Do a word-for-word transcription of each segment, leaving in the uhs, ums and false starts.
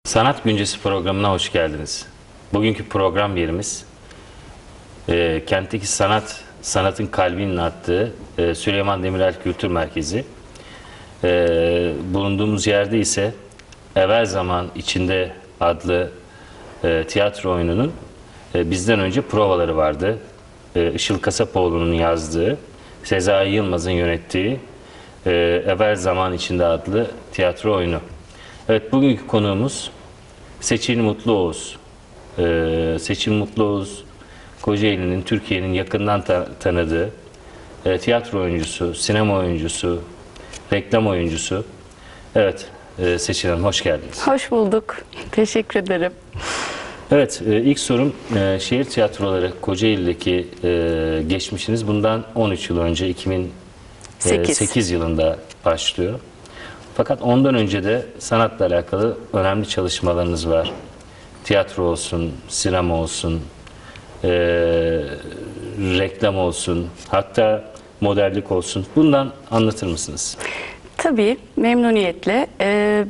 Sanat Güncesi programına hoş geldiniz. Bugünkü program yerimiz e, kentteki sanat, sanatın kalbinin attığı e, Süleyman Demirel Kültür Merkezi. E, bulunduğumuz yerde ise Evvel Zaman İçinde adlı e, tiyatro oyununun e, bizden önce provaları vardı. E, Işıl Kasapoğlu'nun yazdığı, Sezai Yılmaz'ın yönettiği e, Evvel Zaman İçinde adlı tiyatro oyunu. Evet, bugünkü konuğumuz Seçil Mutlu Oğuz. Ee, Seçil Mutlu Oğuz, Kocaeli'nin, Türkiye'nin yakından ta tanıdığı e, tiyatro oyuncusu, sinema oyuncusu, reklam oyuncusu. Evet, e, Seçil Hanım hoş geldiniz. Hoş bulduk. Teşekkür ederim. Evet, e, ilk sorum e, şehir tiyatroları Kocaeli'deki e, geçmişiniz bundan on üç yıl önce iki bin sekiz yılında başlıyor. Fakat ondan önce de sanatla alakalı önemli çalışmalarınız var. Tiyatro olsun, sinema olsun, e, reklam olsun, hatta modellik olsun. Bundan anlatır mısınız? Tabii, memnuniyetle. Ee,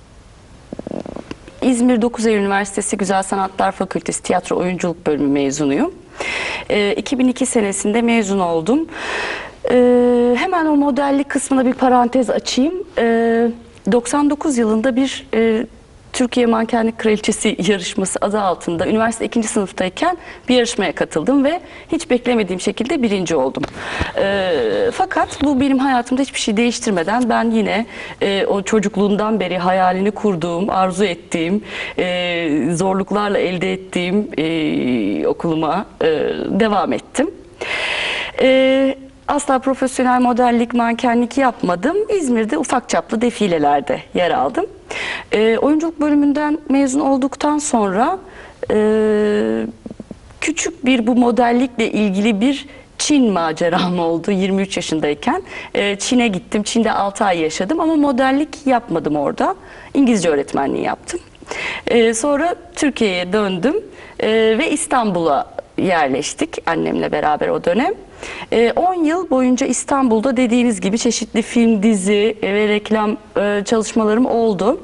İzmir dokuz Eylül Üniversitesi Güzel Sanatlar Fakültesi Tiyatro Oyunculuk Bölümü mezunuyum. Ee, iki bin iki senesinde mezun oldum. Ee, hemen o modellik kısmına bir parantez açayım. Ee, doksan dokuz yılında bir e, Türkiye Mankenlik Kraliçesi yarışması adı altında üniversite ikinci sınıftayken bir yarışmaya katıldım ve hiç beklemediğim şekilde birinci oldum. Ee, fakat bu benim hayatımda hiçbir şey değiştirmeden ben yine e, o çocukluğumdan beri hayalini kurduğum, arzu ettiğim, e, zorluklarla elde ettiğim e, okuluma e, devam ettim. E, Asla profesyonel modellik, mankenlik yapmadım. İzmir'de ufak çaplı defilelerde yer aldım. E, oyunculuk bölümünden mezun olduktan sonra e, küçük bir bu modellikle ilgili bir Çin maceram oldu yirmi üç yaşındayken. E, Çin'e gittim. Çin'de altı ay yaşadım ama modellik yapmadım orada. İngilizce öğretmenliği yaptım. E, sonra Türkiye'ye döndüm e, ve İstanbul'a yerleştik annemle beraber o dönem. on yıl boyunca İstanbul'da dediğiniz gibi çeşitli film, dizi ve reklam çalışmalarım oldu.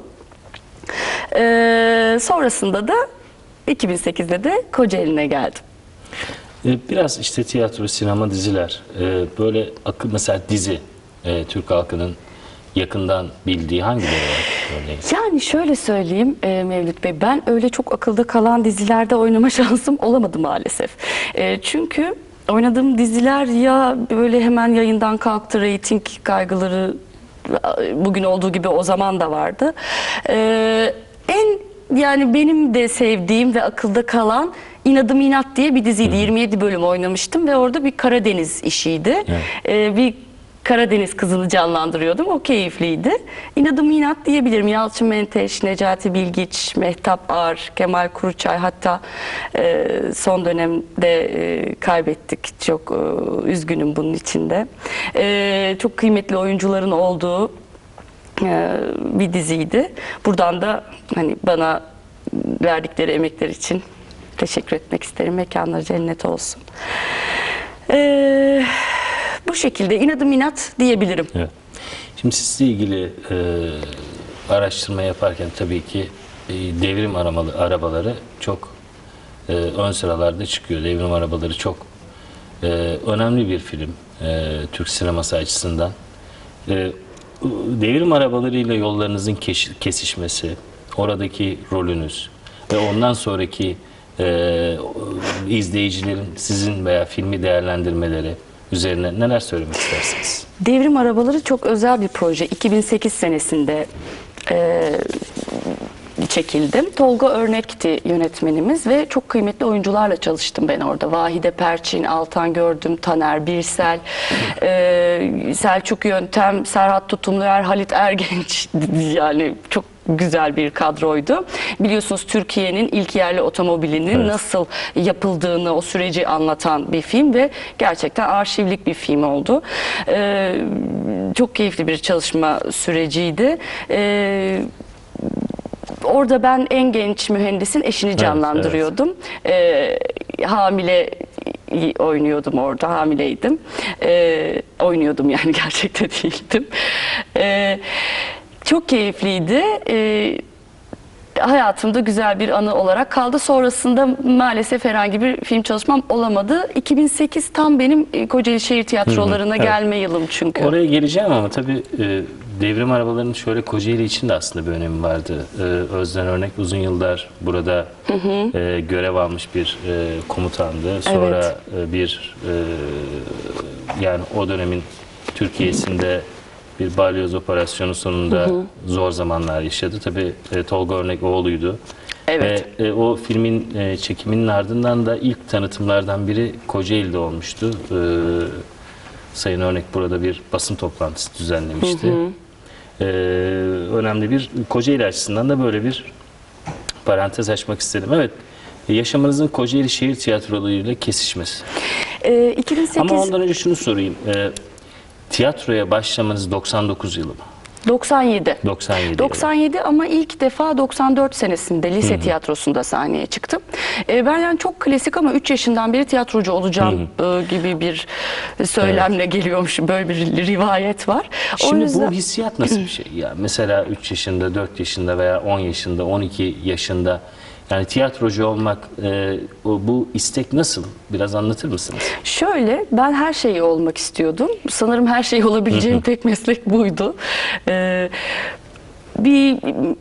Sonrasında da iki bin sekizde de Kocaeli'ne geldim. Biraz işte tiyatro, sinema, diziler. Böyle mesela dizi, Türk halkının yakından bildiği hangileri var? Örneğin? Yani şöyle söyleyeyim Mevlüt Bey, ben öyle çok akılda kalan dizilerde oynama şansım olamadı maalesef. Çünkü oynadığım diziler ya böyle hemen yayından kalktı, reyting kaygıları bugün olduğu gibi o zaman da vardı. Ee, en yani benim de sevdiğim ve akılda kalan İnadım İnat diye bir diziydi. Hı. yirmi yedi bölüm oynamıştım ve orada bir Karadeniz işiydi. Evet. Ee, bir Karadeniz kızını canlandırıyordum. O keyifliydi. İnadım İnat diyebilirim. Yalçın Menteş, Necati Bilgiç, Mehtap Ar, Kemal Kuruçay, hatta e, son dönemde e, kaybettik. Çok e, üzgünüm bunun içinde. E, çok kıymetli oyuncuların olduğu e, bir diziydi. Buradan da hani bana verdikleri emekler için teşekkür etmek isterim. Mekanları cennet olsun. Eee Bu şekilde İnadım İnat diyebilirim. Evet. Şimdi sizle ilgili e, araştırma yaparken tabii ki e, devrim aramalı, arabaları çok e, ön sıralarda çıkıyor. Devrim arabaları çok e, önemli bir film e, Türk sineması açısından. E, devrim arabalarıyla yollarınızın keş, kesişmesi, oradaki rolünüz ve ondan sonraki e, izleyicilerin sizin veya filmi değerlendirmeleri üzerine neler söylemek istersiniz? Devrim Arabaları çok özel bir proje. iki bin sekiz senesinde e, çekildim. Tolga Örnek'ti yönetmenimiz ve çok kıymetli oyuncularla çalıştım ben orada. Vahide Perçin, Altan Gördüm, Taner Birsel, e, Selçuk Yöntem, Serhat Tutumluer, Halit Ergenç, yani çok güzel bir kadroydu. Biliyorsunuz Türkiye'nin ilk yerli otomobilinin evet. nasıl yapıldığını, o süreci anlatan bir film ve gerçekten arşivlik bir film oldu. Ee, çok keyifli bir çalışma süreciydi. Ee, orada ben en genç mühendisin eşini canlandırıyordum. Evet, evet. Ee, hamile oynuyordum orada, hamileydim. Ee, oynuyordum yani, gerçekte değildim. Ee, çok keyifliydi. Ee, hayatımda güzel bir anı olarak kaldı. Sonrasında maalesef herhangi bir film çalışmam olamadı. iki bin sekiz tam benim Kocaeli Şehir Tiyatrolarına Hı hı, gelme evet. yılım çünkü. Oraya geleceğim ama tabii e, devrim arabalarının şöyle Kocaeli için de aslında bir önemi vardı. E, Özden Örnek uzun yıllar burada hı hı. E, görev almış bir e, komutandı. Sonra evet. e, bir e, yani o dönemin Türkiye'sinde bir balyoz operasyonu sonunda hı hı. zor zamanlar yaşadı. Tabii e, Tolga Örnek oğluydu. Evet. Ve e, o filmin e, çekiminin ardından da ilk tanıtımlardan biri Kocaeli'de olmuştu. E, Sayın Örnek burada bir basın toplantısı düzenlemişti. Hı hı. E, önemli bir Kocaeli açısından da böyle bir parantez açmak istedim. Evet. Yaşamanızın Kocaeli Şehir Tiyatroları ile kesişmesi. E, iki bin sekiz... Ama ondan önce şunu sorayım. E, tiyatroya başlamanız doksan dokuz yılı mı? doksan yedi. doksan yedi. doksan yedi ama ilk defa doksan dört senesinde lise Hı-hı. tiyatrosunda sahneye çıktım. Ee, ben yani çok klasik ama üç yaşından beri tiyatrocu olacağım e, gibi bir söylemle evet. geliyormuş. Böyle bir rivayet var. Şimdi o yüzden... bu hissiyat nasıl bir şey? Ya mesela üç yaşında, dört yaşında veya on yaşında, on iki yaşında yani tiyatrocu olmak, e, o, bu istek nasıl? Biraz anlatır mısınız? Şöyle, ben her şeyi olmak istiyordum. Sanırım her şey olabileceğim tek meslek buydu. Ee, bir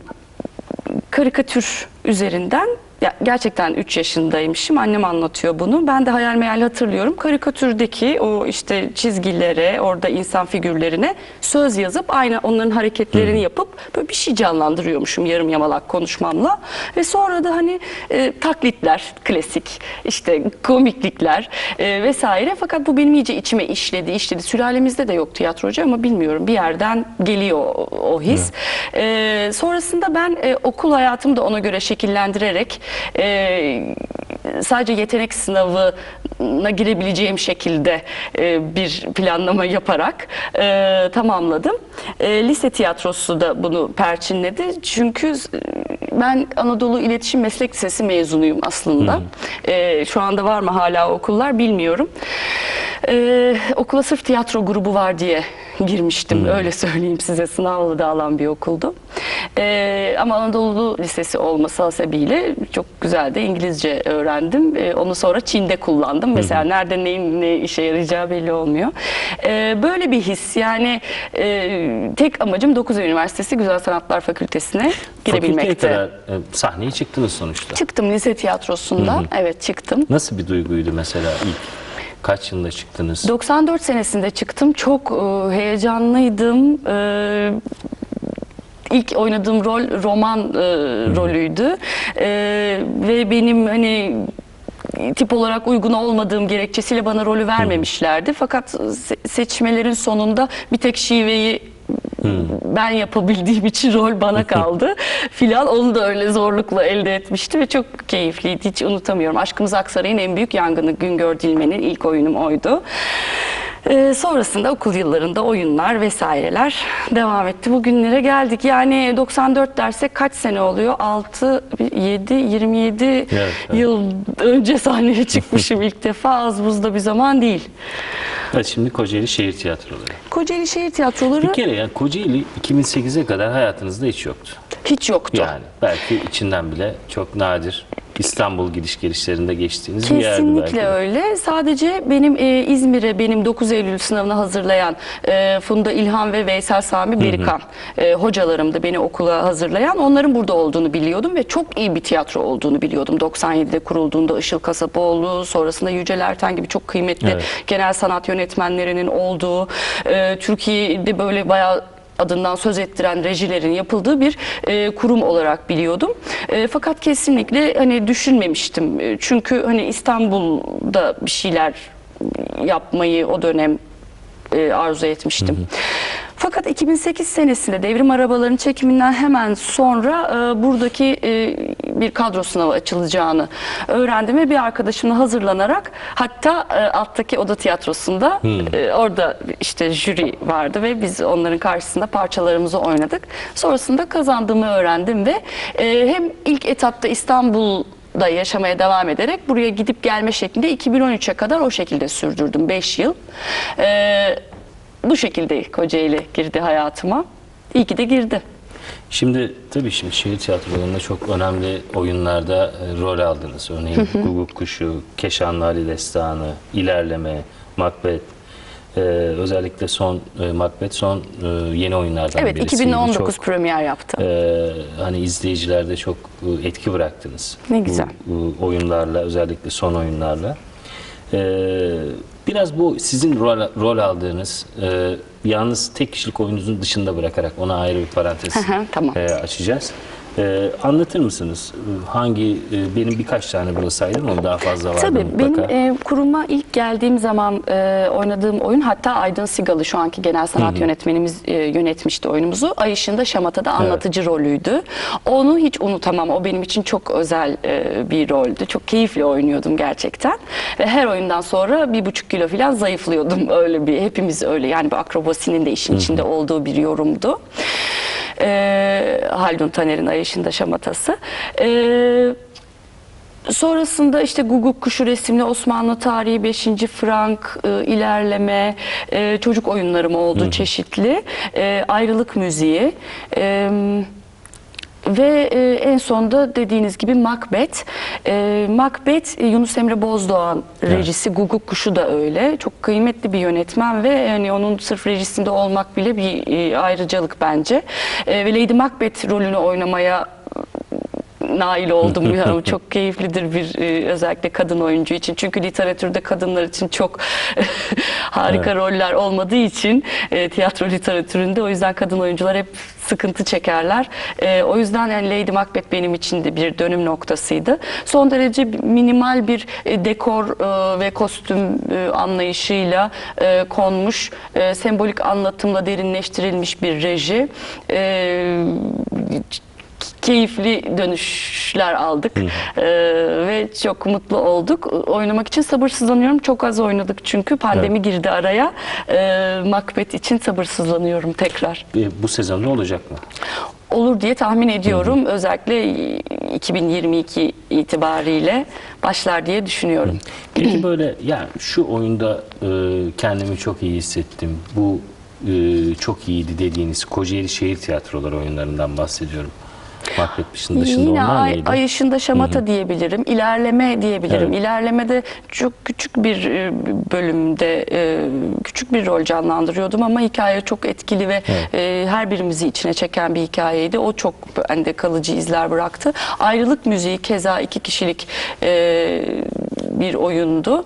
karikatür üzerinden, ya gerçekten üç yaşındaymışım. Annem anlatıyor bunu. Ben de hayal meyal hatırlıyorum. Karikatürdeki o işte çizgilere, orada insan figürlerine söz yazıp aynı onların hareketlerini hmm. yapıp böyle bir şey canlandırıyormuşum yarım yamalak konuşmamla. Ve sonra da hani e, taklitler, klasik, işte komiklikler e, vesaire. Fakat bu benim iyice içime işledi, işledi. Sülalemizde de yok tiyatrocu ama bilmiyorum bir yerden geliyor o, o his. Hmm. E, sonrasında ben e, okul hayatımı da ona göre şekillendirerek Ee, sadece yetenek sınavına girebileceğim şekilde e, bir planlama yaparak e, tamamladım. E, lise tiyatrosu da bunu perçinledi. Çünkü ben Anadolu İletişim Meslek Lisesi mezunuyum aslında. Hmm. E, şu anda var mı hala okullar bilmiyorum. E, okula sırf tiyatro grubu var diye girmiştim. Hmm. Öyle söyleyeyim size. Sınavlı da alan bir okuldu. Ee, ama Anadolu Lisesi olması hasebiyle çok güzel de İngilizce öğrendim. Ee, onu sonra Çin'de kullandım. Mesela hmm. nerede neyin ne işe yarayacağı belli olmuyor. Ee, böyle bir his. Yani e, tek amacım Dokuz Eylül Üniversitesi Güzel Sanatlar Fakültesine girebilmekti. Fakülteye kadar e, sahneye çıktınız sonuçta. Çıktım lise tiyatrosunda. Hmm. Evet çıktım. Nasıl bir duyguydu mesela ilk? Kaç yılında çıktınız? doksan dört senesinde çıktım. Çok e, heyecanlıydım. E, ilk oynadığım rol roman e, rolüydü. E, ve benim hani tip olarak uygun olmadığım gerekçesiyle bana rolü vermemişlerdi. Fakat se- seçmelerin sonunda bir tek şiveyi Hmm. ben yapabildiğim için rol bana kaldı filan. Onu da öyle zorlukla elde etmişti ve çok keyifliydi. Hiç unutamıyorum. Aşkımız Aksaray'ın en büyük yangını. Güngör Dilmen'in ilk oyunum oydu. Ee, sonrasında okul yıllarında oyunlar vesaireler devam etti. Bugünlere geldik. Yani doksan dört dersek kaç sene oluyor? altı, yedi, yirmi yedi evet, evet. yıl önce sahneye çıkmışım ilk defa. Az buzda bir zaman değil. Evet, şimdi Kocaeli Şehir Tiyatroları. Kocaeli Şehir Tiyatroları... Bir kere yani Kocaeli iki bin sekize kadar hayatınızda hiç yoktu. Hiç yoktu. Yani belki içinden bile çok nadir İstanbul gidiş gelişlerinde geçtiğiniz bir yerdi belki. Kesinlikle öyle. Sadece benim e, İzmir'e benim dokuz Eylül sınavına hazırlayan e, Funda İlhan ve Veysel Sami Berikan e, hocalarımdı beni okula hazırlayan. Onların burada olduğunu biliyordum ve çok iyi bir tiyatro olduğunu biliyordum. doksan yedide kurulduğunda Işıl Kasapoğlu, sonrasında Yücel Erten gibi çok kıymetli evet. genel sanat yönetmenlerinin olduğu, e, Türkiye'de böyle bayağı adından söz ettiren rejilerin yapıldığı bir e, kurum olarak biliyordum. E, fakat kesinlikle hani düşünmemiştim. E, çünkü hani İstanbul'da bir şeyler yapmayı o dönem e, arzu etmiştim. Hı hı. Fakat iki bin sekiz senesinde devrim arabalarının çekiminden hemen sonra e, buradaki e, bir kadro sınavı açılacağını öğrendim ve bir arkadaşımla hazırlanarak hatta e, alttaki oda tiyatrosunda hmm. e, orada işte jüri vardı ve biz onların karşısında parçalarımızı oynadık. Sonrasında kazandığımı öğrendim ve e, hem ilk etapta İstanbul da yaşamaya devam ederek buraya gidip gelme şeklinde iki bin on üçe kadar o şekilde sürdürdüm. beş yıl. E, bu şekilde Kocaeli girdi hayatıma. İyi ki de girdi. Şimdi tabii şimdi şehir tiyatrolarında çok önemli oyunlarda e, rol aldınız. Örneğin Guguk Kuşu, Keşanlı Ali Destanı, İlerleme, Macbeth. Ee, özellikle son e, Macbeth son e, yeni oyunlardan Evet, birisiydi. iki bin on dokuz çok, premier yaptı. e, hani izleyicilerde çok e, etki bıraktınız. Ne güzel. Bu, bu oyunlarla, özellikle son oyunlarla. Ee, biraz bu sizin rol, rol aldığınız, e, yalnız tek kişilik oyununuzun dışında bırakarak ona ayrı bir parantez Tamam. e, açacağız. E, anlatır mısınız? Hangi, e, benim birkaç tane burada saydım ama daha fazla var Tabii mutlaka. benim e, kuruma ilk geldiğim zaman e, oynadığım oyun, hatta Aydın Sigalı şu anki genel sanat Hı-hı. yönetmenimiz e, yönetmişti oyunumuzu. Ay Işığında Şamata'da anlatıcı evet. rolüydü. Onu hiç unutamam. O benim için çok özel e, bir roldü. Çok keyifli oynuyordum gerçekten. Ve her oyundan sonra bir buçuk kilo falan zayıflıyordum. Öyle bir, hepimiz öyle. Yani bir akrobasinin de işin Hı-hı. içinde olduğu bir yorumdu. E, Haldun Taner'in Ay Işığında Şamatası. E, Sonrasında işte Guguk Kuşu resimli Osmanlı tarihi, beşinci Frank, e, ilerleme, e, çocuk oyunlarım oldu Hı-hı. çeşitli. E, ayrılık müziği. E, Ve e, en sonda dediğiniz gibi Macbeth. E, Macbeth, Yunus Emre Bozdoğan rejisi, evet. Guguk Kuşu da öyle. Çok kıymetli bir yönetmen ve yani onun sırf rejisinde olmak bile bir e, ayrıcalık bence. E, ve Lady Macbeth rolünü oynamaya nail oldum. Yani çok keyiflidir bir e, özellikle kadın oyuncu için. Çünkü literatürde kadınlar için çok harika evet. roller olmadığı için e, tiyatro literatüründe, o yüzden kadın oyuncular hep sıkıntı çekerler. E, o yüzden yani Lady Macbeth benim için de bir dönüm noktasıydı. Son derece minimal bir e, dekor e, ve kostüm e, anlayışıyla e, konmuş, e, sembolik anlatımla derinleştirilmiş bir reji. E, keyifli dönüşler aldık ee, ve çok mutlu olduk. Oynamak için sabırsızlanıyorum. Çok az oynadık çünkü pandemi evet. girdi araya. Ee, Macbeth için sabırsızlanıyorum tekrar. Bu sezon ne olacak mı? Olur diye tahmin ediyorum. Hı hı. Özellikle iki bin yirmi iki itibariyle başlar diye düşünüyorum. Peki böyle yani şu oyunda e, kendimi çok iyi hissettim. Bu e, çok iyiydi dediğiniz Kocaeli Şehir Tiyatroları oyunlarından bahsediyorum. Macbeth dışında, dışında Yine onlar ay, neydi? Ay Işığında Şamata Hı-hı. diyebilirim. İlerleme diyebilirim. Evet. İlerlemede çok küçük bir bölümde küçük bir rol canlandırıyordum ama hikaye çok etkili ve evet. her birimizi içine çeken bir hikayeydi. O çok bende kalıcı izler bıraktı. Ayrılık müziği keza iki kişilik bir oyundu.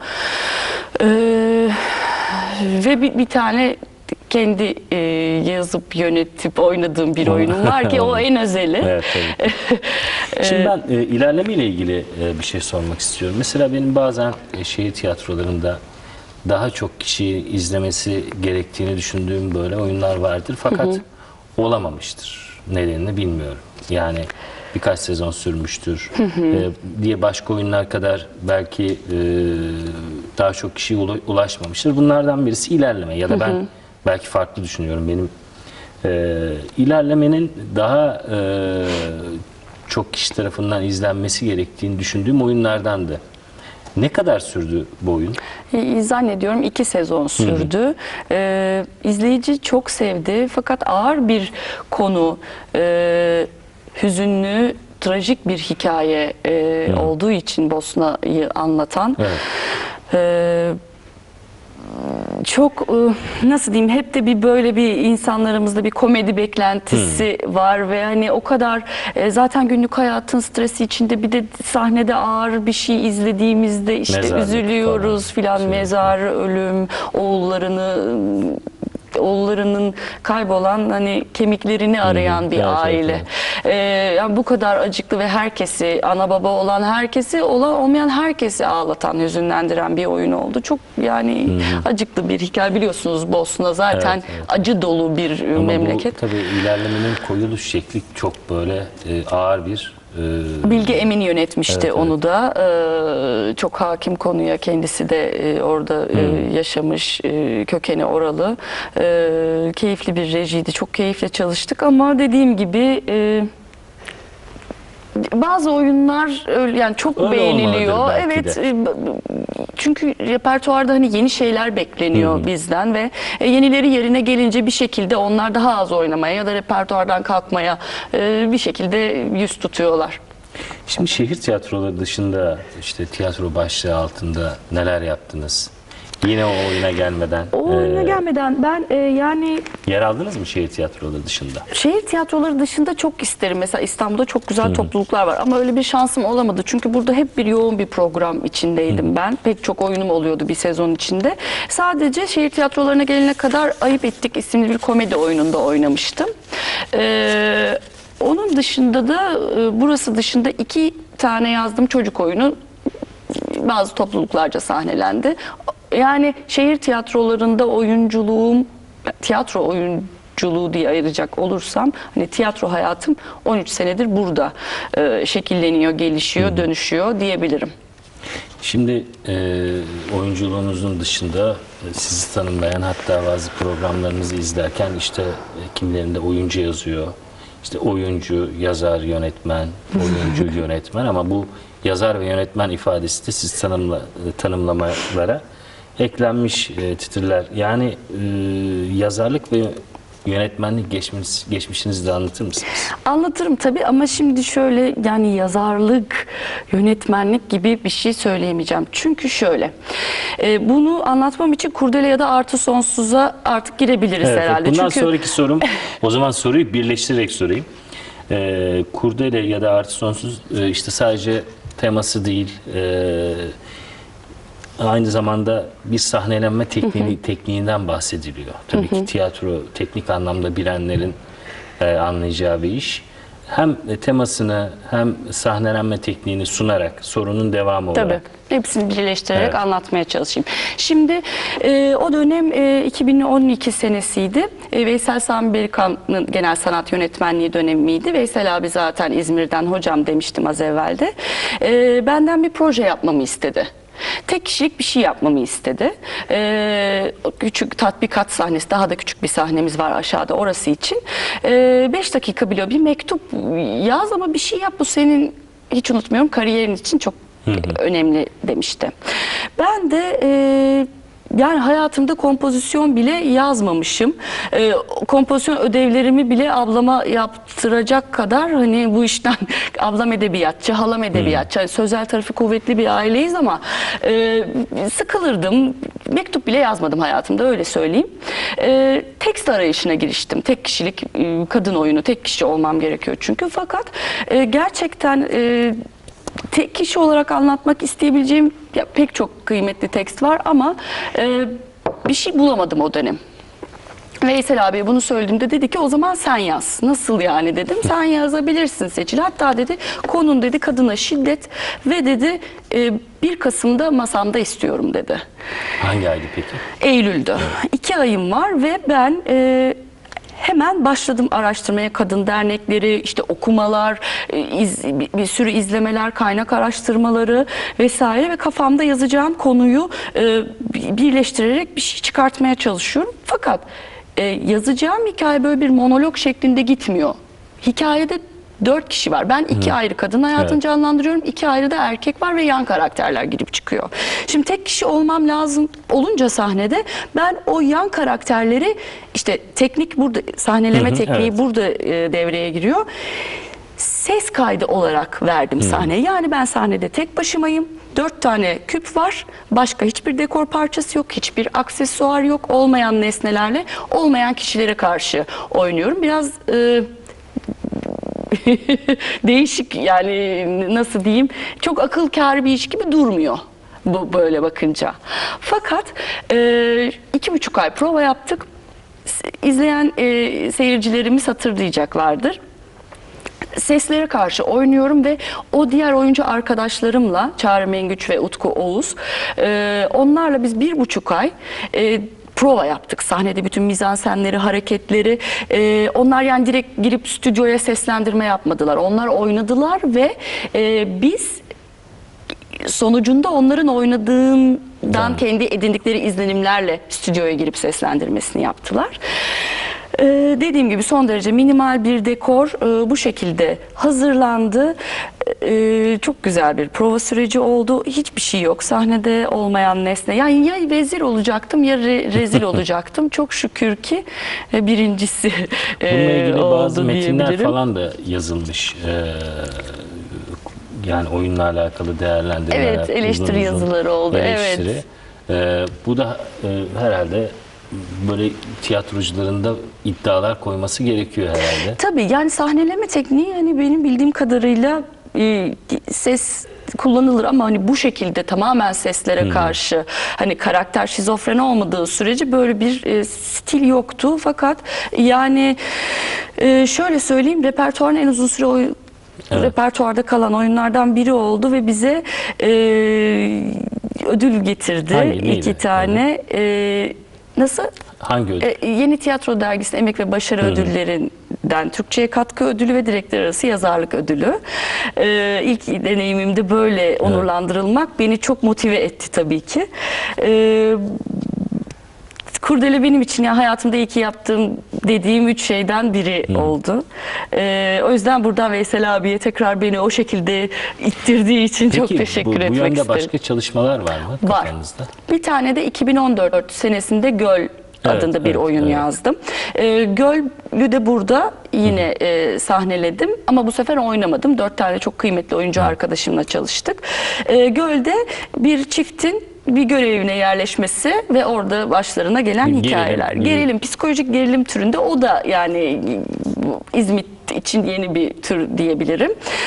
Ve bir, bir tane kendi e, yazıp yönetip oynadığım bir oyunum var ki o en özeli. Evet, Şimdi ben e, ilerleme ile ilgili e, bir şey sormak istiyorum. Mesela benim bazen e, şehir tiyatrolarında daha çok kişiyi izlemesi gerektiğini düşündüğüm böyle oyunlar vardır. Fakat hı hı. olamamıştır. Nedenini bilmiyorum. Yani birkaç sezon sürmüştür hı hı. E, diye başka oyunlar kadar belki e, daha çok kişiye ulaşmamıştır. Bunlardan birisi ilerleme ya da ben hı hı. belki farklı düşünüyorum. Benim e, ilerlemenin daha e, çok kişi tarafından izlenmesi gerektiğini düşündüğüm oyunlardandı. Ne kadar sürdü bu oyun? E, zannediyorum iki sezon sürdü. Hı hı. E, izleyici çok sevdi fakat ağır bir konu, e, hüzünlü, trajik bir hikaye e, olduğu için Bosna'yı anlatan. Evet. E, Çok nasıl diyeyim, hep de bir böyle bir insanlarımızda bir komedi beklentisi hmm. var ve hani o kadar zaten günlük hayatın stresi içinde bir de sahnede ağır bir şey izlediğimizde işte Mezarlık üzülüyoruz filan, şey. mezar, ölüm, oğullarını oğullarının kaybolan hani kemiklerini arayan hmm. bir evet, aile. Evet, evet. Ee, yani bu kadar acıklı ve herkesi, ana baba olan herkesi, olan olmayan herkesi ağlatan, hüzünlendiren bir oyun oldu. Çok yani hmm. acıklı bir hikaye, biliyorsunuz Bosna zaten evet, evet. acı dolu bir Ama memleket. Bu tabii ilerlemenin koyuluş şekli çok böyle e, ağır bir Bilge Emin yönetmişti evet, onu evet. da. Ee, çok hakim konuya, kendisi de e, orada e, yaşamış, e, kökeni oralı. E, keyifli bir rejiydi. Çok keyifle çalıştık ama dediğim gibi e, bazı oyunlar öyle, yani çok öyle beğeniliyor. Evet. De. çünkü repertuarda hani yeni şeyler bekleniyor Hı hı. bizden ve e, yenileri yerine gelince bir şekilde onlar daha az oynamaya ya da repertuardan kalkmaya e, bir şekilde yüz tutuyorlar. Şimdi şehir tiyatroları dışında işte tiyatro başlığı altında neler yaptınız? Yine o oyuna gelmeden O oyuna e, gelmeden ben e, yani yer aldınız mı şehir tiyatroları dışında? şehir tiyatroları dışında çok isterim. Mesela İstanbul'da çok güzel topluluklar var ama öyle bir şansım olamadı. Çünkü burada hep bir yoğun bir program içindeydim ben. Pek çok oyunum oluyordu bir sezon içinde. Sadece şehir tiyatrolarına gelene kadar Ayıp Ettik isimli bir komedi oyununda oynamıştım. Ee, onun dışında da e, burası dışında iki tane yazdım çocuk oyunu bazı topluluklarca sahnelendi. Yani şehir tiyatrolarında oyunculuğum, tiyatro oyunculuğu diye ayıracak olursam, hani tiyatro hayatım on üç senedir burada e, şekilleniyor, gelişiyor, dönüşüyor diyebilirim. Şimdi e, oyunculuğunuzun dışında e, sizi tanımlayan, hatta bazı programlarınızı izlerken işte e, kimilerinde oyuncu yazıyor. İşte oyuncu, yazar, yönetmen, oyuncu, yönetmen, ama bu yazar ve yönetmen ifadesi de siz tanımla, e, tanımlamalara eklenmiş e, titirler. Yani e, yazarlık ve yönetmenlik geçmiş, geçmişinizi de anlatır mısınız? Anlatırım tabii ama şimdi şöyle, yani yazarlık, yönetmenlik gibi bir şey söyleyemeyeceğim. Çünkü şöyle, e, bunu anlatmam için Kurdele ya da Artı Sonsuz'a artık girebiliriz Evet, herhalde. bundan Çünkü sonraki sorum, o zaman soruyu birleştirerek sorayım. Ee, Kurdele ya da Artı Sonsuz e, işte sadece teması değil, e, aynı zamanda bir sahnelenme tekniği, tekniğinden bahsediliyor. Tabii ki tiyatro teknik anlamda bilenlerin e, anlayacağı bir iş. Hem temasını hem sahnelenme tekniğini sunarak sorunun devamı tabii olarak. hepsini birleştirerek Evet. anlatmaya çalışayım. Şimdi e, o dönem e, iki bin on iki senesiydi. E, Veysel Sami Berikan'ın genel sanat yönetmenliği dönemiydi. Veysel abi zaten İzmir'den hocam demiştim az evvelde. E, benden bir proje yapmamı istedi. Tek kişilik bir şey yapmamı istedi. Ee, küçük tatbikat sahnesi, daha da küçük bir sahnemiz var aşağıda, orası için. Ee, beş dakika biliyor, bir mektup yaz ama bir şey yap, bu senin, hiç unutmuyorum, kariyerin için çok önemli demişti. Ben de e, yani hayatımda kompozisyon bile yazmamışım. Ee, kompozisyon ödevlerimi bile ablama yaptıracak kadar, hani bu işten ablam edebiyatçı, halam edebiyatçı. Yani sözel tarafı kuvvetli bir aileyiz ama e, sıkılırdım. Mektup bile yazmadım hayatımda, öyle söyleyeyim. E, tekst arayışına giriştim. Tek kişilik e, kadın oyunu, tek kişi olmam gerekiyor çünkü. Fakat e, gerçekten e, tek kişi olarak anlatmak isteyebileceğim ya, pek çok kıymetli tekst var ama e, bir şey bulamadım o dönem. Veysel abi bunu söylediğimde dedi ki o zaman sen yaz. Nasıl yani dedim. Sen yazabilirsin Seçil. Hatta dedi konun dedi kadına şiddet ve dedi e, bir Kasım'da masamda istiyorum dedi. Hangi aydı peki? Eylül'dü. İki ayım var ve ben e, hemen başladım araştırmaya, kadın dernekleri, işte okumalar, iz, bir, bir sürü izlemeler, kaynak araştırmaları vesaire ve kafamda yazacağım konuyu e, birleştirerek bir şey çıkartmaya çalışıyorum. Fakat e, yazacağım hikaye böyle bir monolog şeklinde gitmiyor. Hikayede dört kişi var. Ben iki Hı. ayrı kadın hayatını evet. canlandırıyorum. İki ayrı da erkek var ve yan karakterler girip çıkıyor. Şimdi tek kişi olmam lazım olunca sahnede ben o yan karakterleri, işte teknik burada, sahneleme Hı -hı, tekniği evet. burada e, devreye giriyor. Ses kaydı olarak verdim Hı. sahneye. Yani ben sahnede tek başımayım. Dört tane küp var. Başka hiçbir dekor parçası yok. Hiçbir aksesuar yok. Olmayan nesnelerle, olmayan kişilere karşı oynuyorum. Biraz E, değişik, yani nasıl diyeyim, çok akıl kârı bir iş gibi durmuyor bu böyle bakınca. Fakat e, iki buçuk ay prova yaptık. İzleyen e, seyircilerimiz hatırlayacaklardır. Seslere karşı oynuyorum ve o diğer oyuncu arkadaşlarımla, Çağrı Mengüç ve Utku Oğuz, e, onlarla biz bir buçuk ay e, prova yaptık. Sahnede bütün mizansenleri, hareketleri. E, onlar yani direkt girip stüdyoya seslendirme yapmadılar. Onlar oynadılar ve e, biz sonucunda onların oynadığından hmm. kendi edindikleri izlenimlerle stüdyoya girip seslendirmesini yaptılar. Ee, dediğim gibi son derece minimal bir dekor e, bu şekilde hazırlandı. e, çok güzel bir prova süreci oldu. Hiçbir şey yok. Sahnede olmayan nesne. Yani ya vezir olacaktım ya re- rezil olacaktım. Çok şükür ki e, birincisi e, Bununla ilgili bazı oldu metinler diyebilirim. falan da yazılmış. Ee, yani oyunla alakalı değerlendirmeler. Evet, eleştiri uzun uzun yazıları oldu. eleştiri. Evet. Ee, bu da e, herhalde böyle tiyatrocuların da iddialar koyması gerekiyor herhalde. Tabii yani sahneleme tekniği hani benim bildiğim kadarıyla e, ses kullanılır ama hani bu şekilde tamamen seslere karşı hani karakter şizofren olmadığı sürece böyle bir e, stil yoktu. Fakat yani e, şöyle söyleyeyim, repertuarın en uzun süre oy- Evet. repertuarda kalan oyunlardan biri oldu ve bize e, ödül getirdi. Hangi, neydi? İki tane. E, nasıl? Hangi ödül? E, Yeni Tiyatro Dergisi'nin Emek ve Başarı Ödülleri'nden Türkçe'ye katkı ödülü ve direktör arası yazarlık ödülü. E, ilk deneyimimde böyle onurlandırılmak beni çok motive etti tabii ki. E, Kurdele benim için ya hayatımda iyi ki yaptığım dediğim üç şeyden biri oldu. E, o yüzden buradan Veysel abiye tekrar beni o şekilde ittirdiği için çok Peki, teşekkür bu, bu etmek yönde isterim. başka çalışmalar var mı Var. kafanızda? Bir tane de iki bin on dört senesinde Göl adında bir evet, oyun evet. yazdım. E, Göl'ü de burada yine e, sahneledim ama bu sefer oynamadım. Dört tane çok kıymetli oyuncu arkadaşımla çalıştık. E, Göl'de bir çiftin bir görevine yerleşmesi ve orada başlarına gelen Bir gerilim, hikayeler. bir- Gerilim, psikolojik gerilim türünde, o da yani İzmit için yeni bir tür diyebilirim.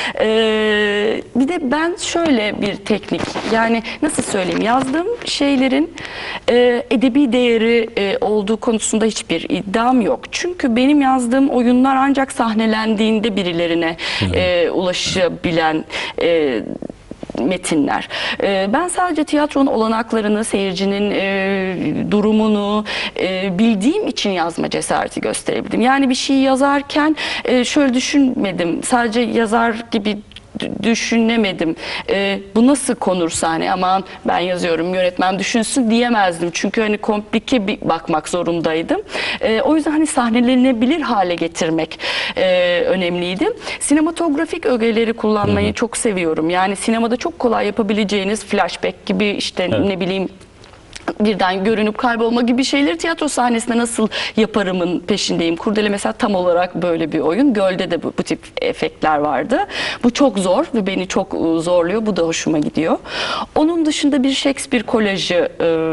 Ee, bir de ben şöyle bir teknik, yani nasıl söyleyeyim, yazdığım şeylerin e, edebi değeri e, olduğu konusunda hiçbir iddiam yok. Çünkü benim yazdığım oyunlar ancak sahnelendiğinde birilerine e, ulaşabilen e, metinler. Ee, ben sadece tiyatronun olanaklarını, seyircinin e, durumunu e, bildiğim için yazma cesareti gösterebildim. Yani bir şey yazarken e, şöyle düşünmedim. Sadece yazar gibi d- düşünemedim. E, bu nasıl konur sahne? Aman ben yazıyorum, yönetmen düşünsün diyemezdim. Çünkü hani komplike bir bakmak zorundaydım. E, o yüzden hani sahnelenebilir hale getirmek e, önemliydi. Sinematografik ögeleri kullanmayı çok seviyorum. Yani sinemada çok kolay yapabileceğiniz flashback gibi, işte ne bileyim, birden görünüp kaybolma gibi şeyleri tiyatro sahnesinde nasıl yaparımın peşindeyim. Kurdele mesela tam olarak böyle bir oyun. Göl'de de bu, bu tip efektler vardı. Bu çok zor ve beni çok e, zorluyor. Bu da hoşuma gidiyor. Onun dışında bir Shakespeare kolajı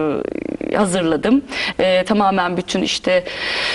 e, hazırladım. E, tamamen bütün işte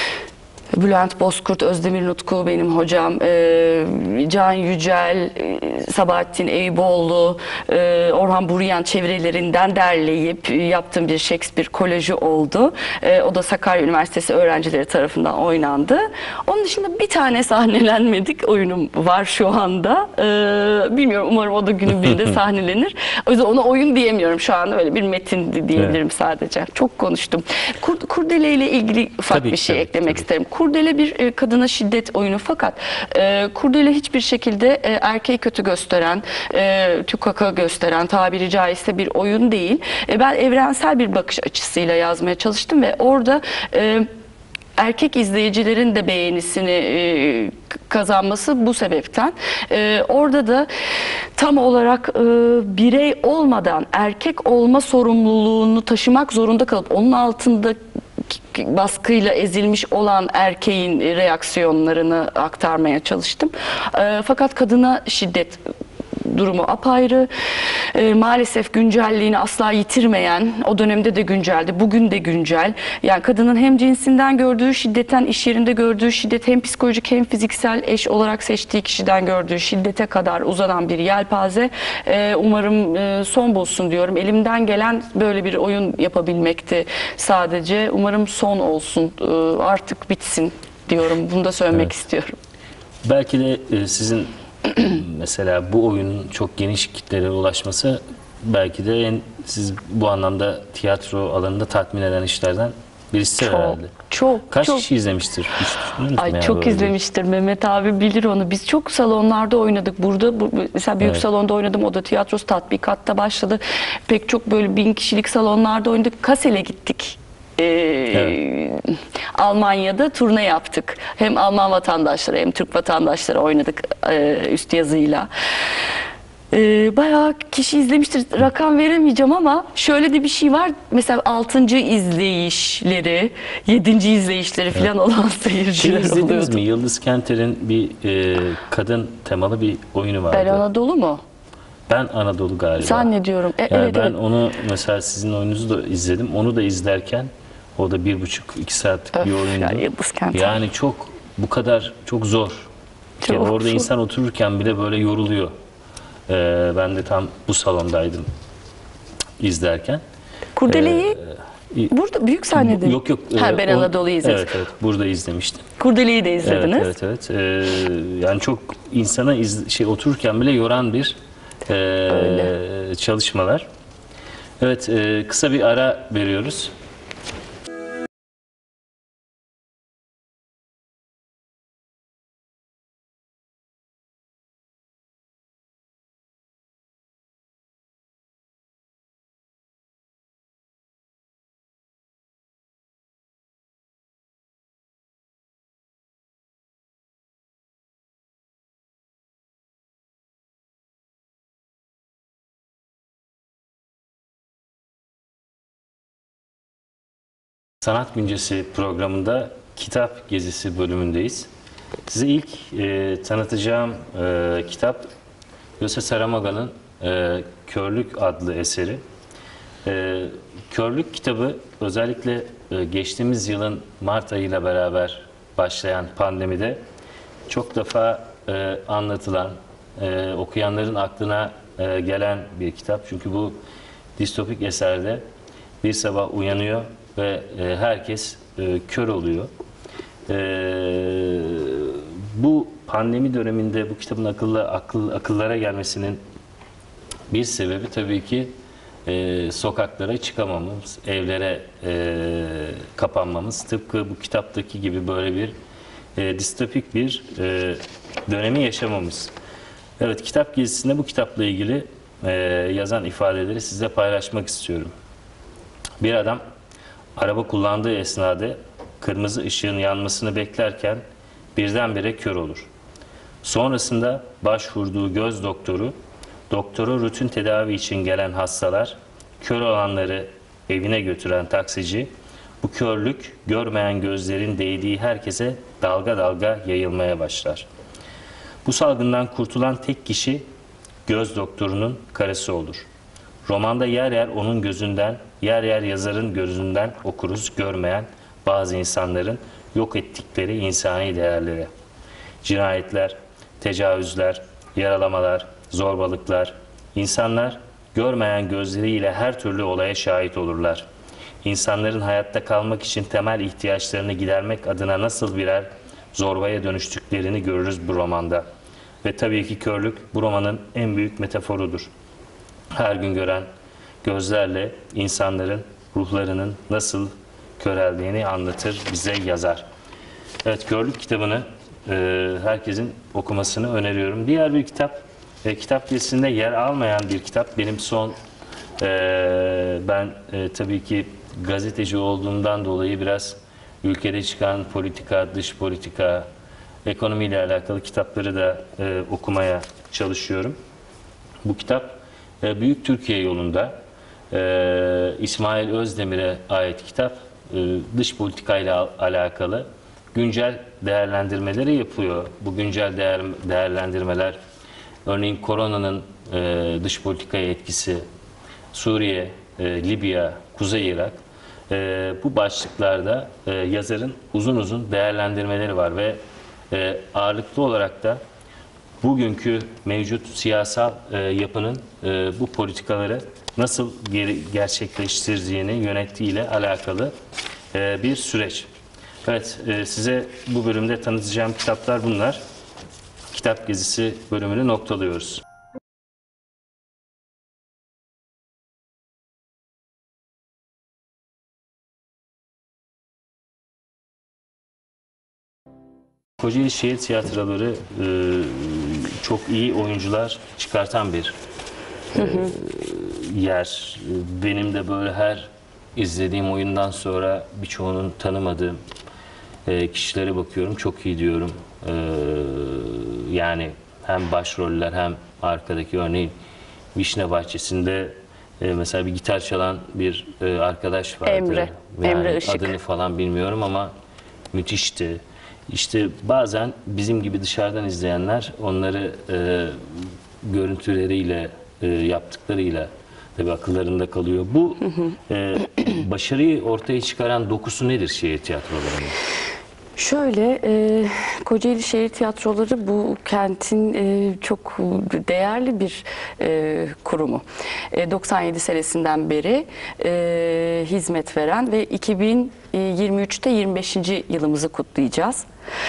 Bülent Bozkurt, Özdemir Nutku benim hocam, e, Can Yücel, e, Sabahattin Eyüboğlu, e, Orhan Buryan çevirelerinden derleyip yaptığım bir Shakespeare kolajı oldu. E, o da Sakarya Üniversitesi öğrencileri tarafından oynandı. Onun dışında bir tane sahnelenmedik oyunum var şu anda. E, bilmiyorum, umarım o da günün birinde sahnelenir. O yüzden ona oyun diyemiyorum şu an, öyle bir metin diyebilirim Evet. sadece. Çok konuştum. Kur, Kurdele ile ilgili ufak Tabii bir ki, şey tabii, eklemek tabii. isterim. Kurdele bir e, kadına şiddet oyunu, fakat e, Kurdele hiçbir şekilde e, erkeği kötü gösteren, e, tükaka gösteren, tabiri caizse bir oyun değil. E, ben evrensel bir bakış açısıyla yazmaya çalıştım ve orada e, erkek izleyicilerin de beğenisini e, kazanması bu sebepten. E, orada da tam olarak e, birey olmadan erkek olma sorumluluğunu taşımak zorunda kalıp onun altında baskıyla ezilmiş olan erkeğin reaksiyonlarını aktarmaya çalıştım. E, fakat kadına şiddet durumu apayrı. E, maalesef güncelliğini asla yitirmeyen, o dönemde de günceldi, bugün de güncel. Yani kadının hem cinsinden gördüğü şiddetten, iş yerinde gördüğü şiddet, hem psikolojik hem fiziksel, eş olarak seçtiği kişiden gördüğü şiddete kadar uzanan bir yelpaze. E, umarım e, son bulsun diyorum. Elimden gelen böyle bir oyun yapabilmekti sadece. Umarım son olsun, e, artık bitsin diyorum. Bunu da söylemek Evet. istiyorum. Belki de e, sizin mesela bu oyunun çok geniş kitlelere ulaşması belki de en, siz bu anlamda tiyatro alanında tatmin eden işlerden birisi Çok, herhalde. çok, Kaç çok. kişi izlemiştir? Hiç düşündünüz mü Ay ya çok böyle bir- izlemiştir, Mehmet abi bilir onu. Biz çok salonlarda oynadık. Burada bu, mesela büyük Evet. salonda oynadım. Oda tiyatrosu tatbikatta başladı. Pek çok böyle bin kişilik salonlarda oynadık. Kasel'e gittik. Ee, Almanya'da turne yaptık. Hem Alman vatandaşları hem Türk vatandaşları oynadık e, üst yazıyla. Ee, bayağı kişi izlemiştir. Rakam veremeyeceğim ama şöyle de bir şey var. Mesela altıncı izleyişleri, yedinci izleyişleri falan olan Şey seyirciler izlediniz oluyordu. mi? Yıldız Kenter'in bir e, kadın temalı bir oyunu vardı. Ben Anadolu mu? Ben Anadolu galiba. Zannediyorum. E, Yani evet, ben evet. onu mesela sizin oyununuzu da izledim. Onu da izlerken o da bir buçuk iki saatlik bir Öf, oyundu. ya Yıldız Kenter. Yani çok bu kadar çok zor. Çok Yani orada zor. insan otururken bile böyle yoruluyor. Ee, ben de tam bu salondaydım izlerken. Kurdeleyi Ee, burada büyük sahnede. Yok yok. Ha, e, Ben o- Anadolu'yu izledim. Evet evet burada izlemiştim. Kurdeleyi de izlediniz. Evet evet evet. Ee, yani çok insana iz, şey otururken bile yoran bir e, çalışmalar. Evet e, kısa bir ara veriyoruz. Sanat Güncesi programında kitap gezisi bölümündeyiz. Size ilk e, tanıtacağım e, kitap Jose Saramaga'nın e, Körlük adlı eseri. E, Körlük kitabı özellikle e, geçtiğimiz yılın Mart ayıyla beraber başlayan pandemide çok defa e, anlatılan, e, okuyanların aklına e, gelen bir kitap. Çünkü bu distopik eserde bir sabah uyanıyor ve e, herkes e, kör oluyor. E, bu pandemi döneminde bu kitabın akıllı, akıl, akıllara gelmesinin bir sebebi tabii ki e, sokaklara çıkamamamız, evlere e, kapanmamız. Tıpkı bu kitaptaki gibi böyle bir e, distopik bir e, dönemi yaşamamız. Evet, kitap gezisinde bu kitapla ilgili e, yazan ifadeleri sizle paylaşmak istiyorum. Bir adam araba kullandığı esnada kırmızı ışığın yanmasını beklerken birdenbire kör olur. Sonrasında başvurduğu göz doktoru, doktoru rutin tedavi için gelen hastalar, kör olanları evine götüren taksici, bu körlük görmeyen gözlerin değdiği herkese dalga dalga yayılmaya başlar. Bu salgından kurtulan tek kişi göz doktorunun karısı olur. Romanda yer yer onun gözünden, yer yer yazarın gözünden okuruz görmeyen bazı insanların yok ettikleri insani değerleri. Cinayetler, tecavüzler, yaralamalar, zorbalıklar. İnsanlar görmeyen gözleriyle her türlü olaya şahit olurlar. İnsanların hayatta kalmak için temel ihtiyaçlarını gidermek adına nasıl birer zorbaya dönüştüklerini görürüz bu romanda. Ve tabii ki körlük bu romanın en büyük metaforudur. Her gün gören gözlerle insanların ruhlarının nasıl köreldiğini anlatır bize yazar. Evet, Körlük kitabını e, herkesin okumasını öneriyorum. Diğer bir kitap, e, kitap listesinde yer almayan bir kitap. Benim son, e, ben e, tabii ki gazeteci olduğumdan dolayı biraz ülkede çıkan politika, dış politika, ekonomiyle alakalı kitapları da e, okumaya çalışıyorum. Bu kitap e, Büyük Türkiye Yolu'nda e, İsmail Özdemir'e ait kitap. E, dış politikayla alakalı güncel değerlendirmeleri yapıyor. Bu güncel değer, değerlendirmeler örneğin koronanın e, dış politikaya etkisi, Suriye, e, Libya, Kuzey Irak, e, bu başlıklarda e, yazarın uzun uzun değerlendirmeleri var ve e, ağırlıklı olarak da bugünkü mevcut siyasal e, yapının e, bu politikaları nasıl geri, gerçekleştirdiğini, yönettiğiyle alakalı e, bir süreç. Evet, e, size bu bölümde tanıtacağım kitaplar bunlar. Kitap gezisi bölümünü noktalıyoruz. Kocaeli Şehir Tiyatroları e, çok iyi oyuncular çıkartan bir e, yer. Benim de böyle her izlediğim oyundan sonra birçoğunun tanımadığım e, kişilere bakıyorum. Çok iyi diyorum. E, yani hem başroller hem arkadaki, örneğin Vişne Bahçesi'nde e, mesela bir gitar çalan bir e, arkadaş vardı. Emre, Yani Emre Işık. adını falan bilmiyorum ama müthişti. İşte bazen bizim gibi dışarıdan izleyenler onları e, görüntüleriyle, e, yaptıklarıyla tabii akıllarında kalıyor. Bu e, başarıyı ortaya çıkaran dokusu nedir şehir tiyatrolarının? Şöyle, e, Kocaeli Şehir Tiyatroları bu kentin e, çok değerli bir e, kurumu. E, doksan yedi senesinden beri e, hizmet veren ve iki bin yirmi üçte yirmi beşinci yılımızı kutlayacağız.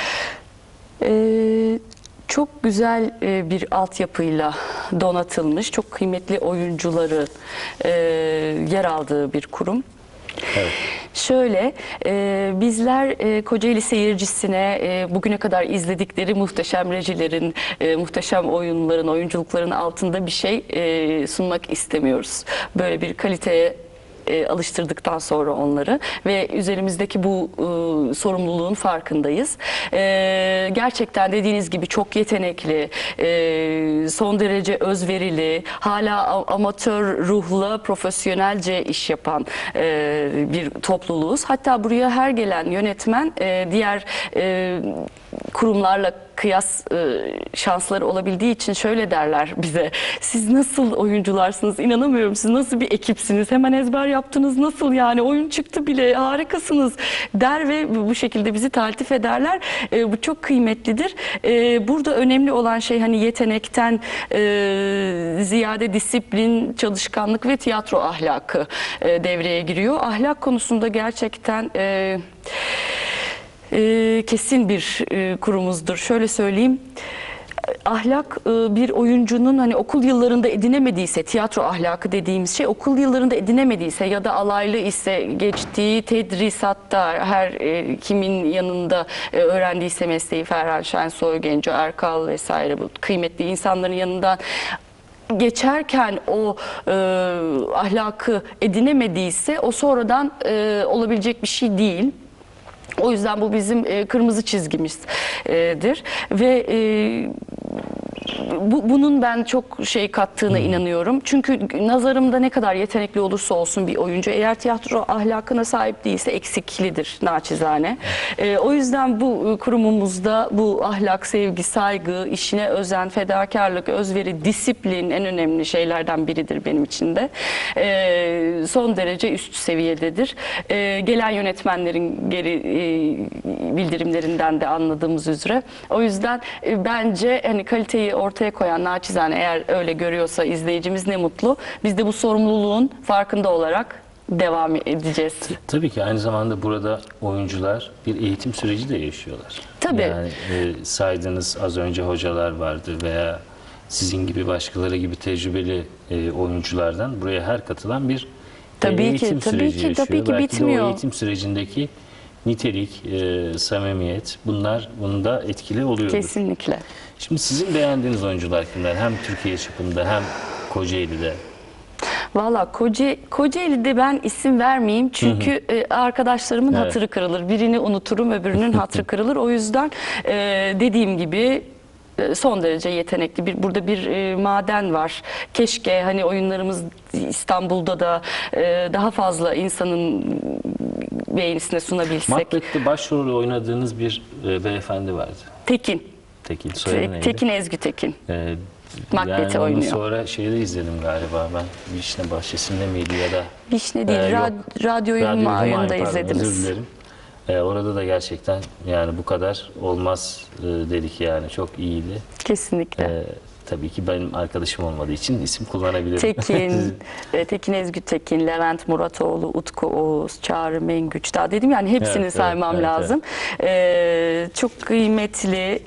E, Çok güzel e, bir altyapıyla donatılmış, çok kıymetli oyuncuları e, yer aldığı bir kurum. Evet. Şöyle, e, bizler e, Kocaeli seyircisine e, bugüne kadar izledikleri muhteşem rejilerin, e, muhteşem oyunların, oyunculukların altında bir şey e, sunmak istemiyoruz. Böyle bir kaliteye e, alıştırdıktan sonra onları ve üzerimizdeki bu e, sorumluluğun farkındayız. E, gerçekten dediğiniz gibi çok yetenekli, e, son derece özverili, hala a- amatör ruhla profesyonelce iş yapan e, bir topluluğuz. Hatta buraya her gelen yönetmen e, diğer e, kurumlarla kıyas e, şansları olabildiği için şöyle derler bize: siz nasıl oyuncularsınız, inanamıyorum, siz nasıl bir ekipsiniz, hemen ezber yaptınız, nasıl yani, oyun çıktı bile, harikasınız der ve bu şekilde bizi taltif ederler. E, bu çok kıymetlidir. E, burada önemli olan şey hani yetenekten e, ziyade disiplin, çalışkanlık ve tiyatro ahlakı e, devreye giriyor. Ahlak konusunda gerçekten e, e, kesin bir e, kurumuzdur. Şöyle söyleyeyim. Ahlak e, bir oyuncunun hani okul yıllarında edinemediyse, tiyatro ahlakı dediğimiz şey okul yıllarında edinemediyse ya da alaylı ise, geçtiği tedrisatta her e, kimin yanında e, öğrendiyse mesleği, Ferhan Şensoy, Genco Erkal vesaire, bu kıymetli insanların yanından geçerken o e, ahlakı edinemediyse o sonradan e, olabilecek bir şey değil. O yüzden bu bizim e, kırmızı çizgimizdir ve e, bu, bunun ben çok şey kattığına inanıyorum. Çünkü nazarımda ne kadar yetenekli olursa olsun bir oyuncu, eğer tiyatro ahlakına sahip değilse eksiklidir naçizane. E, o yüzden bu kurumumuzda bu ahlak, sevgi, saygı, işine özen, fedakarlık, özveri, disiplin en önemli şeylerden biridir benim için de. E, son derece üst seviyededir. E, gelen yönetmenlerin geri e, bildirimlerinden de anladığımız üzere. O yüzden e, bence hani kaliteyi ortaya koyan naçizane, eğer öyle görüyorsa izleyicimiz ne mutlu. Biz de bu sorumluluğun farkında olarak devam edeceğiz. Tabii ki aynı zamanda burada oyuncular bir eğitim süreci de yaşıyorlar. Tabii. Yani e, saydığınız az önce hocalar vardı veya sizin gibi başkaları gibi tecrübeli e, oyunculardan buraya her katılan bir Tabii eğitim ki, tabii süreci ki, yaşıyor. tabii ki Belki bitmiyor. de o eğitim sürecindeki nitelik, e, samimiyet, bunlar bunda etkili oluyor. Kesinlikle. Şimdi sizin beğendiğiniz oyuncular kimler? Hem Türkiye çapında hem Kocaeli'de. Valla Koca, Kocaeli'de ben isim vermeyeyim çünkü e, arkadaşlarımın Evet. hatırı kırılır. Birini unuturum, öbürünün hatırı kırılır. O yüzden e, dediğim gibi e, son derece yetenekli bir, burada bir e, maden var. Keşke hani oyunlarımız İstanbul'da da e, daha fazla insanın beğenisine sunabilsek. Macbeth'te başrolü oynadığınız bir e, beyefendi vardı. Tekin. Tekin, soyadı neydi? Tekin Ezgü Tekin. Ee, Macbeth'i yani onu oynuyor. sonra şeyde izledim galiba ben. Vişne Bahçesi'nde miydi ya da? Vişne değil, Ee, ra- yok. radyo Radyo Yumayun'da Humayun, pardon, izlediniz. özür dilerim. Ee, orada da gerçekten yani bu kadar olmaz e, dedik yani, çok iyiydi. Kesinlikle. Ee, tabii ki benim arkadaşım olmadığı için isim kullanabilirim. Tekin, e, Tekin Ezgü Tekin, Levent Muratoğlu, Utku Oğuz, Çağrı Mengüç, daha dedim yani hepsini Evet, evet, saymam evet, lazım. Ee, çok kıymetli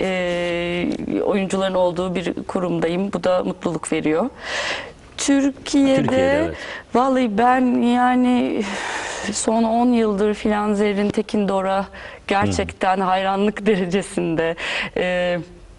e, oyuncuların olduğu bir kurumdayım. Bu da mutluluk veriyor. Türkiye'de, Türkiye'de, evet. vallahi ben yani son on yıldır filan Zerrin Tekin Dor'a gerçekten hayranlık derecesinde e,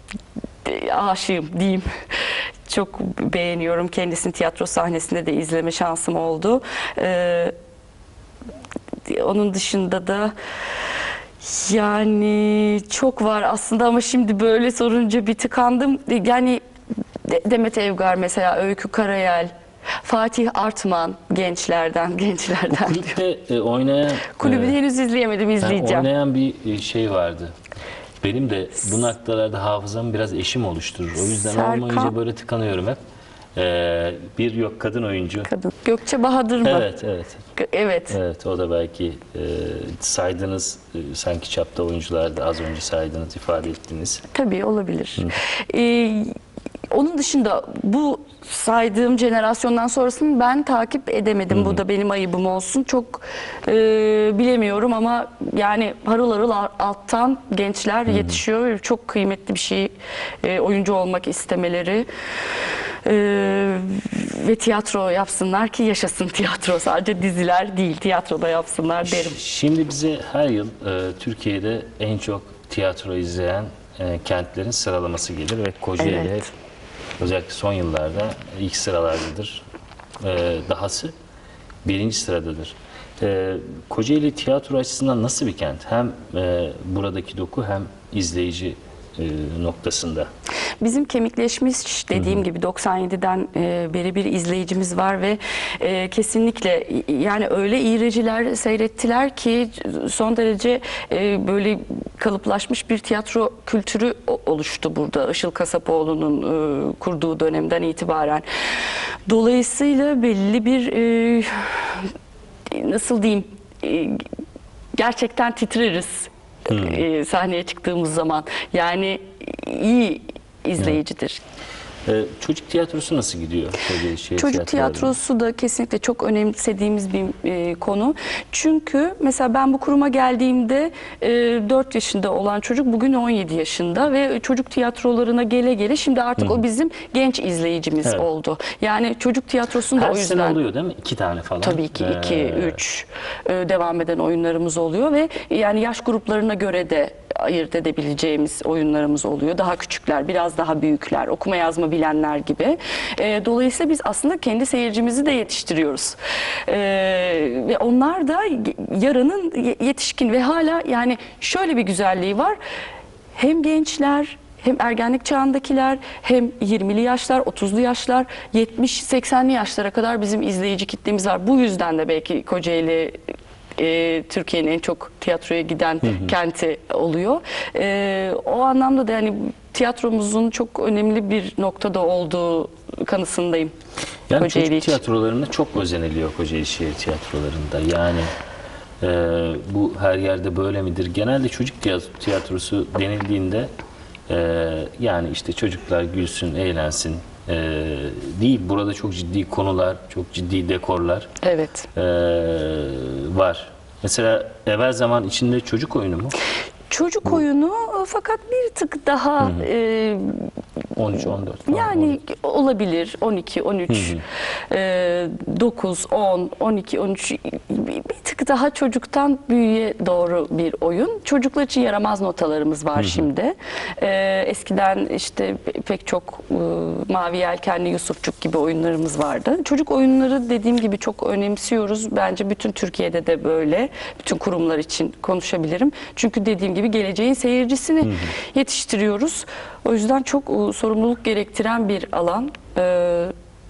aşığım diyeyim. Çok beğeniyorum. Kendisini tiyatro sahnesinde de izleme şansım oldu. Ee, onun dışında da Yani çok var aslında ama şimdi böyle sorunca bir tıkandım. Yani De- Demet Evgar mesela, Öykü Karayel, Fatih Artman gençlerden, gençlerden diyor. Kulüpte e, oynayan Kulübü e, henüz izleyemedim, yani izleyeceğim. oynayan bir e, şey vardı. Benim de bu noktalarda hafızamı biraz eşim oluşturur. O yüzden Serkan- olmayınca böyle tıkanıyorum hep. E, bir yok kadın oyuncu. Kadın. Gökçe Bahadır mı? Evet, evet. Gö- Evet. Evet, o da belki e, saydığınız e, sanki çapta oyuncularda az önce saydığınız, ifade ettiniz. Tabii olabilir. Ee, onun dışında bu saydığım jenerasyondan sonrasını ben takip edemedim. Bu da benim ayıbım olsun. Çok e, bilemiyorum ama yani harıl harıl alttan gençler yetişiyor. Çok kıymetli bir şey e, oyuncu olmak istemeleri. E, ve tiyatro yapsınlar ki yaşasın tiyatro. Sadece diziler değil, tiyatroda yapsınlar derim. Şimdi bize her yıl e, Türkiye'de en çok tiyatro izleyen e, kentlerin sıralaması gelir ve Kocaeli Evet. özellikle son yıllarda ilk sıralardadır. E, dahası birinci sıradadır. E, Kocaeli tiyatro açısından nasıl bir kent? Hem e, buradaki doku hem izleyici e, noktasında. Bizim kemikleşmiş dediğim gibi doksan yediden e, beri bir izleyicimiz var ve e, kesinlikle yani öyle iğreciler seyrettiler ki son derece e, böyle kalıplaşmış bir tiyatro kültürü o- oluştu burada Işıl Kasapoğlu'nun e, kurduğu dönemden itibaren. Dolayısıyla belli bir e, nasıl diyeyim e, gerçekten titreriz e, sahneye çıktığımız zaman. Yani iyi izleyicidir. E, çocuk tiyatrosu nasıl gidiyor? Kocaeli Şehir Çocuk Tiyatroları'nda? tiyatrosu da kesinlikle çok önemsediğimiz bir e, konu. Çünkü mesela ben bu kuruma geldiğimde e, dört yaşında olan çocuk bugün on yedi yaşında ve çocuk tiyatrolarına gele gele şimdi artık o bizim genç izleyicimiz Evet. oldu. Yani çocuk tiyatrosunu da Her o sene yüzden oluyor değil mi? İki tane falan. tabii ki iki, Ee, üç e, devam eden oyunlarımız oluyor ve yani yaş gruplarına göre de ayırt edebileceğimiz oyunlarımız oluyor. Daha küçükler, biraz daha büyükler, okuma yazma bilenler gibi. E, dolayısıyla biz aslında kendi seyircimizi de yetiştiriyoruz. E, ve onlar da yarının ye- yetişkin ve hala yani şöyle bir güzelliği var. Hem gençler hem ergenlik çağındakiler, hem yirmili yaşlar, otuzlu yaşlar, yetmiş seksenli yaşlara kadar bizim izleyici kitlemiz var. Bu yüzden de belki Kocaeli e, Türkiye'nin en çok tiyatroya giden kenti oluyor. E, o anlamda da yani tiyatromuzun çok önemli bir noktada olduğu kanısındayım. Yani Kocaeli çocuk için. tiyatrolarında çok özeniliyor Kocaeli Şehir Tiyatroları'nda. Yani e, bu her yerde böyle midir? Genelde çocuk tiyat- tiyatrosu denildiğinde e, yani işte çocuklar gülsün, eğlensin e, değil. Burada çok ciddi konular, çok ciddi dekorlar Evet. e, var. Mesela evvel zaman içinde çocuk oyunu mu? Çocuk oyunu fakat bir tık daha e, on üç on dört falan. yani olabilir on iki on üç e, dokuz on on iki on üç bir bir tık daha çocuktan büyüğe doğru bir oyun. Çocuklar için yaramaz notalarımız var şimdi. E, eskiden işte pe- pek çok e, Mavi Yelkenli, Yusufçuk gibi oyunlarımız vardı. Çocuk oyunları dediğim gibi çok önemsiyoruz. Bence bütün Türkiye'de de böyle. Bütün kurumlar için konuşabilirim. Çünkü dediğim gibi geleceğin seyircisini yetiştiriyoruz. O yüzden çok e, sorumluluk gerektiren bir alan. E,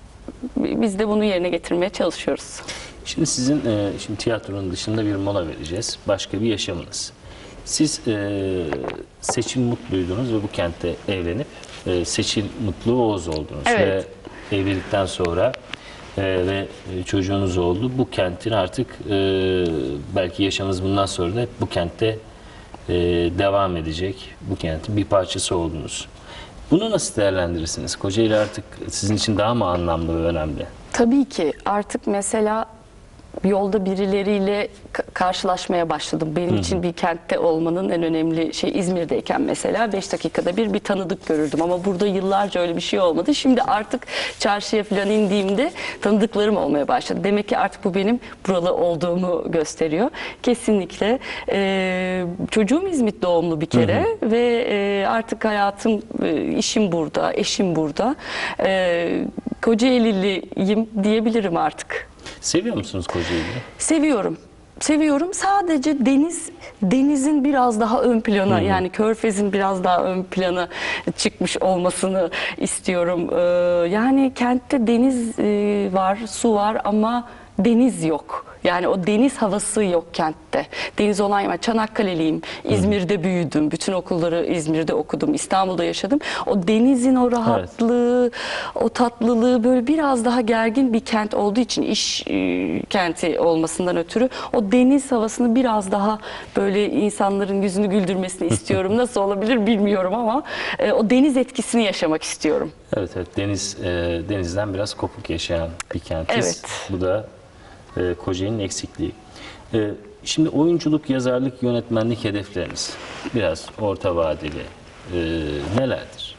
biz de bunu yerine getirmeye çalışıyoruz. Şimdi sizin e, şimdi tiyatronun dışında bir mola vereceğiz. Başka bir yaşamınız. Siz e, Seçil Mutlu'ydunuz ve bu kentte evlenip e, Seçil Mutlu Oğuz oldunuz. Evet. Ve evlilikten sonra e, ve çocuğunuz oldu. Bu kentin artık e, belki yaşamınız bundan sonra da hep bu kentte e, devam edecek. Bu kentin bir parçası oldunuz. Bunu nasıl değerlendirirsiniz? Kocaeli artık sizin için daha mı anlamlı ve önemli? Tabii ki artık mesela yolda birileriyle ka- karşılaşmaya başladım. Benim için bir kentte olmanın en önemli şey, İzmir'deyken mesela beş dakikada bir bir tanıdık görürdüm ama burada yıllarca öyle bir şey olmadı. Şimdi artık çarşıya falan indiğimde tanıdıklarım olmaya başladı. Demek ki artık bu benim buralı olduğumu gösteriyor. Kesinlikle. Ee, çocuğum İzmit doğumlu bir kere ve e, artık hayatım, e, işim burada, eşim burada. Ee, Kocaeliliyim diyebilirim artık. Seviyor musunuz Kocaeli'yi? Seviyorum. seviyorum. Sadece deniz, denizin biraz daha ön plana, hmm. yani Körfez'in biraz daha ön plana çıkmış olmasını istiyorum. Ee, yani kentte deniz e, var, su var ama deniz yok. Yani o deniz havası yok kentte. Deniz olan yer. Çanakkale'liyim. İzmir'de büyüdüm. Bütün okulları İzmir'de okudum. İstanbul'da yaşadım. O denizin o rahatlığı, evet. o tatlılığı böyle biraz daha gergin bir kent olduğu için, iş e, kenti olmasından ötürü o deniz havasını biraz daha böyle insanların yüzünü güldürmesini istiyorum. Nasıl olabilir bilmiyorum ama e, o deniz etkisini yaşamak istiyorum. Evet, evet. Deniz e, denizden biraz kopuk yaşayan bir kentiz. Evet. Bu da e, Kocaeli'nin eksikliği. E, şimdi oyunculuk, yazarlık, yönetmenlik hedefleriniz biraz orta vadeli e, nelerdir?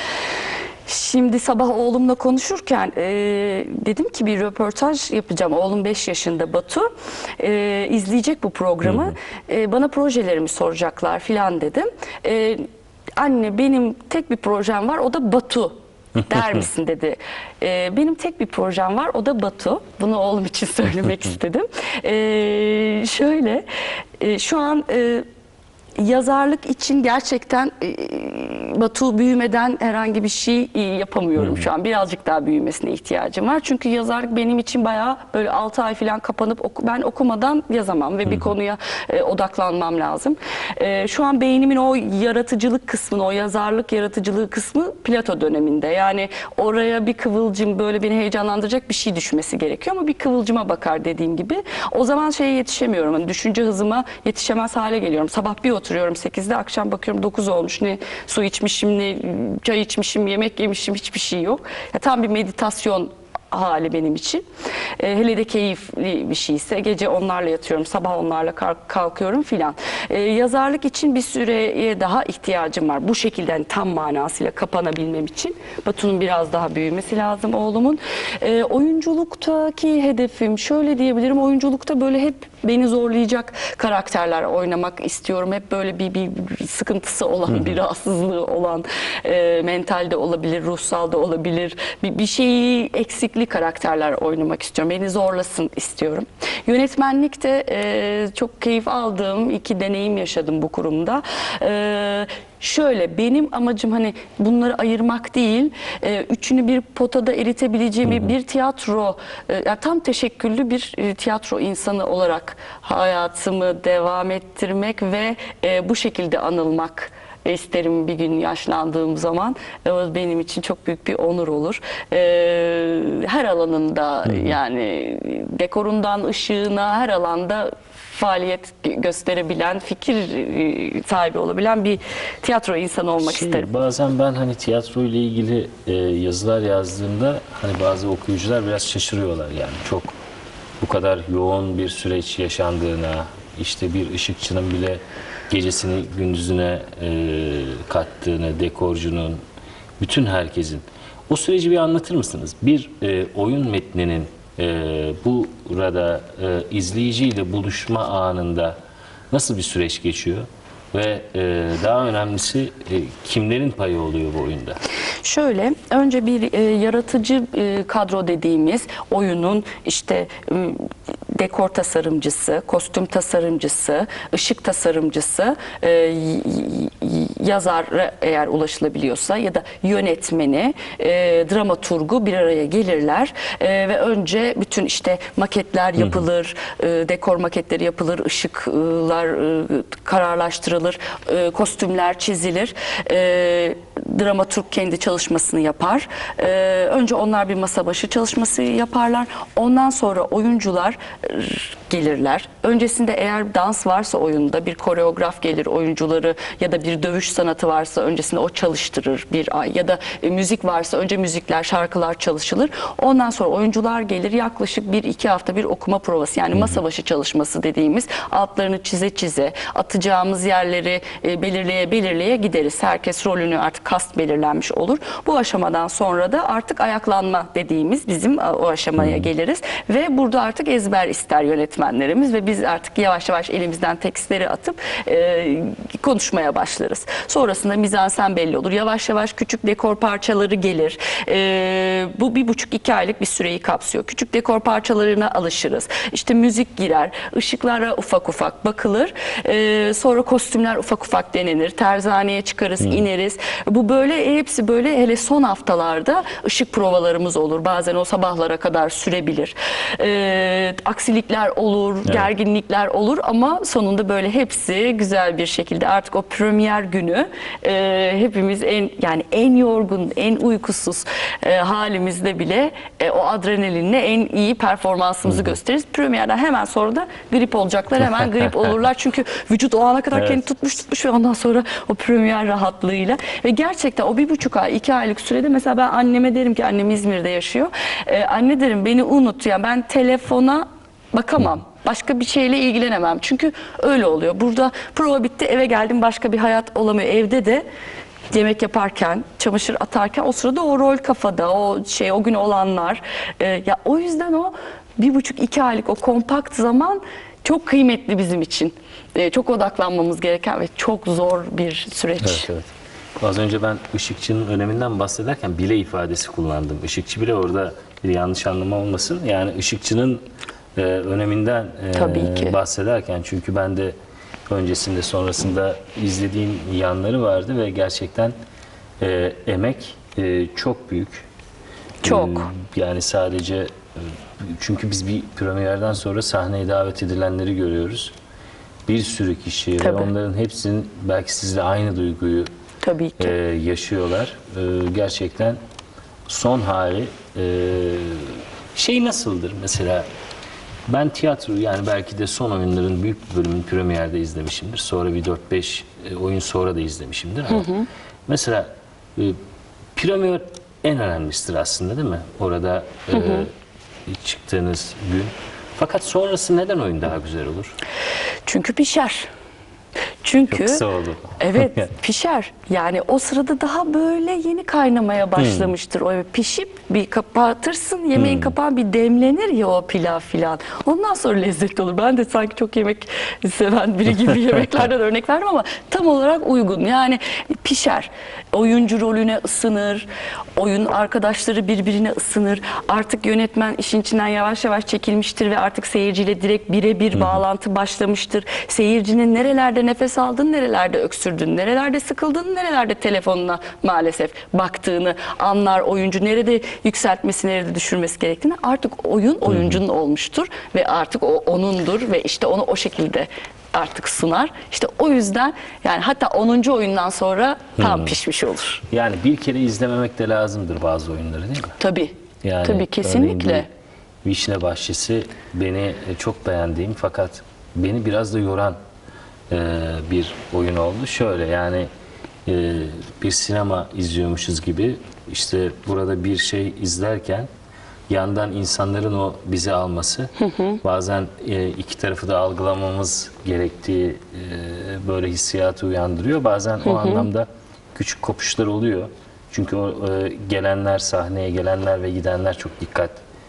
Şimdi sabah oğlumla konuşurken e, dedim ki bir röportaj yapacağım. Oğlum beş yaşında, Batu. E, izleyecek bu programı. Hı hı. E, bana projelerimi soracaklar filan dedim. E, anne benim tek bir projem var, o da Batu. Der misin dedi. Ee, benim tek bir projem var, o da Batu. Bunu oğlum için söylemek istedim. Ee, şöyle, e, şu an e, yazarlık için gerçekten e, Batu büyümeden herhangi bir şey yapamıyorum şu an. Birazcık daha büyümesine ihtiyacım var. Çünkü yazarlık benim için bayağı böyle altı ay falan kapanıp oku, ben okumadan yazamam ve bir konuya e, odaklanmam lazım. E, şu an beynimin o yaratıcılık kısmını, o yazarlık yaratıcılığı kısmı Plato döneminde. Yani oraya bir kıvılcım, böyle beni heyecanlandıracak bir şey düşmesi gerekiyor ama bir kıvılcıma bakar dediğim gibi. O zaman şeye yetişemiyorum. Hani düşünce hızıma yetişemez hale geliyorum. Sabah bir oturuyorum sekizde, akşam bakıyorum dokuz olmuş. Ne su içmişim, ne çay içmişim, yemek yemişim, hiçbir şey yok. Ya, tam bir meditasyon hali benim için. E, hele de keyifli bir şeyse gece onlarla yatıyorum, sabah onlarla kalkıyorum filan. E, yazarlık için bir süreye daha ihtiyacım var. Bu şekilde hani tam manasıyla kapanabilmem için. Batu'nun biraz daha büyümesi lazım oğlumun. E, oyunculuktaki hedefim şöyle diyebilirim. Oyunculukta böyle hep beni zorlayacak karakterler oynamak istiyorum. Hep böyle bir, bir sıkıntısı olan, bir rahatsızlığı olan, e, mentalde olabilir, ruhsalda olabilir. Bir, bir şeyi eksikli karakterler oynamak istiyorum. Beni zorlasın istiyorum. Yönetmenlikte e, çok keyif aldığım iki deneyim yaşadım bu kurumda. E, şöyle, benim amacım hani bunları ayırmak değil, e, üçünü bir potada eritebileceğim bir, bir tiyatro, e, yani tam teşekküllü bir e, tiyatro insanı olarak hayatımı devam ettirmek ve e, bu şekilde anılmak isterim bir gün yaşlandığım zaman. O benim için çok büyük bir onur olur. Ee, her alanında, yani dekorundan ışığına, her alanda faaliyet gösterebilen, fikir sahibi olabilen bir tiyatro insanı olmak şey, isterim. Bazen ben hani tiyatro ile ilgili e, yazılar yazdığımda hani bazı okuyucular biraz şaşırıyorlar, yani çok bu kadar yoğun bir süreç yaşandığına, işte bir ışıkçının bile gecesini gündüzüne e, kattığını, dekorcunun, bütün herkesin. O süreci bir anlatır mısınız? Bir e, oyun metninin e, burada e, izleyiciyle buluşma anında nasıl bir süreç geçiyor? Ve e, daha önemlisi e, kimlerin payı oluyor bu oyunda? Şöyle, önce bir e, yaratıcı e, kadro dediğimiz oyunun işte e, dekor tasarımcısı, kostüm tasarımcısı, ışık tasarımcısı, e, yazar eğer ulaşılabiliyorsa ya da yönetmeni, e, dramaturgu bir araya gelirler e, ve önce bütün işte maketler yapılır, e, dekor maketleri yapılır, ışıklar e, kararlaştırılır, e, kostümler çizilir, e, dramaturg kendi çalışmasını yapar. E, önce onlar bir masa başı çalışması yaparlar. Ondan sonra oyuncular gelirler. Öncesinde eğer dans varsa oyunda bir koreograf gelir oyuncuları, ya da bir dövüş sanatı varsa öncesinde o çalıştırır bir ay, ya da e, müzik varsa önce müzikler, şarkılar çalışılır. Ondan sonra oyuncular gelir, yaklaşık bir iki hafta bir okuma provası, yani masa başı çalışması dediğimiz, altlarını çize çize atacağımız yerleri e, belirleye belirleye gideriz. Herkes rolünü, artık kast belirlenmiş olur. Bu aşamadan sonra da artık ayaklanma dediğimiz bizim o aşamaya geliriz ve burada artık ezber ister yönetmenlerimiz ve biz artık yavaş yavaş elimizden tekstleri atıp e, konuşmaya başlarız. Sonrasında mizansen belli olur. Yavaş yavaş küçük dekor parçaları gelir. Ee, bu bir buçuk iki aylık bir süreyi kapsıyor. Küçük dekor parçalarına alışırız. İşte müzik girer, ışıklara ufak ufak bakılır. Ee, sonra kostümler ufak ufak denenir. Terzaneye çıkarız, hmm. ineriz. Bu böyle hepsi böyle, hele son haftalarda ışık provalarımız olur. Bazen o sabahlara kadar sürebilir. Ee, aksilikler olur, evet. gerginlikler olur ama sonunda böyle hepsi güzel bir şekilde, artık o premier günü e, hepimiz en yani en yorgun, en uykusuz e, halimizde bile e, o adrenalinle en iyi performansımızı hmm. gösteririz. Premierden hemen sonra da grip olacaklar, hemen grip olurlar. Çünkü vücut o ana kadar evet. kendini tutmuş tutmuş ve ondan sonra o premier rahatlığıyla ve gerçekten o bir buçuk ay, iki aylık sürede mesela ben anneme derim ki, annem İzmir'de yaşıyor. Ee, anne derim, beni unut, yani ben telefona bakamam. Başka bir şeyle ilgilenemem. Çünkü öyle oluyor. Burada prova bitti, eve geldim, başka bir hayat olamıyor. Evde de yemek yaparken, çamaşır atarken o sırada o rol kafada, o şey, o gün olanlar. Ee, ya o yüzden o bir buçuk iki aylık o kompakt zaman çok kıymetli bizim için. Ee, çok odaklanmamız gereken ve çok zor bir süreç. Evet, evet. Az önce ben ışıkçının öneminden bahsederken bile ifadesi kullandım. Işıkçı bile, orada bir yanlış anlama olmasın. Yani ışıkçının e, öneminden e, bahsederken, çünkü ben de öncesinde sonrasında izlediğim yanları vardı ve gerçekten e, emek e, çok büyük. Çok. E, yani sadece e, çünkü biz bir premierden sonra sahneye davet edilenleri görüyoruz. Bir sürü kişi Tabii. ve onların hepsinin belki sizle aynı duyguyu Tabii ki. E, yaşıyorlar. E, gerçekten son hali e, şey nasıldır mesela? Ben tiyatro, yani belki de son oyunların büyük bir bölümünü premierde izlemişimdir. Sonra bir dört beş oyun sonra da izlemişimdir. Ama hı hı. mesela e, premier en önemlisidir aslında, değil mi? Orada e, hı hı. çıktığınız gün. Fakat sonrası neden oyun daha güzel olur? Çünkü pişer. Çünkü çok kısa oldu. Evet, pişer. Yani o sırada daha böyle yeni kaynamaya başlamıştır. Hmm. O pişip bir kapatırsın, yemeğin hmm. kapağı bir demlenir ya, o pilav filan. Ondan sonra lezzetli olur. Ben de sanki çok yemek seven biri gibi yemeklerden örnek verdim ama tam olarak uygun. Yani pişer. Oyuncu rolüne ısınır. Oyun arkadaşları birbirine ısınır. Artık yönetmen işin içinden yavaş yavaş çekilmiştir ve artık seyirciyle direkt birebir hmm. bağlantı başlamıştır. Seyircinin nerelerde nefes aldığını, nerelerde öksürdüğünü, nerelerde sıkıldığını, nerelerde telefonuna maalesef baktığını anlar oyuncu, nerede yükseltmesi, nerede düşürmesi gerektiğini. Artık oyun oyuncunun olmuştur ve artık o onundur ve işte onu o şekilde artık sunar. İşte o yüzden yani hatta onuncu oyundan sonra tam hmm. pişmiş olur. Yani bir kere izlememek de lazımdır bazı oyunları, değil mi? Tabii. Yani Tabii, kesinlikle. Vişne Bahçesi beni çok beğendiğim fakat beni biraz da yoran bir oyun oldu. Şöyle, yani bir sinema izliyormuşuz gibi, işte burada bir şey izlerken yandan insanların o bizi alması, hı hı. bazen iki tarafı da algılamamız gerektiği böyle hissiyatı uyandırıyor. Bazen hı hı. o anlamda küçük kopuşlar oluyor. Çünkü o gelenler, sahneye gelenler ve gidenler çok dikkat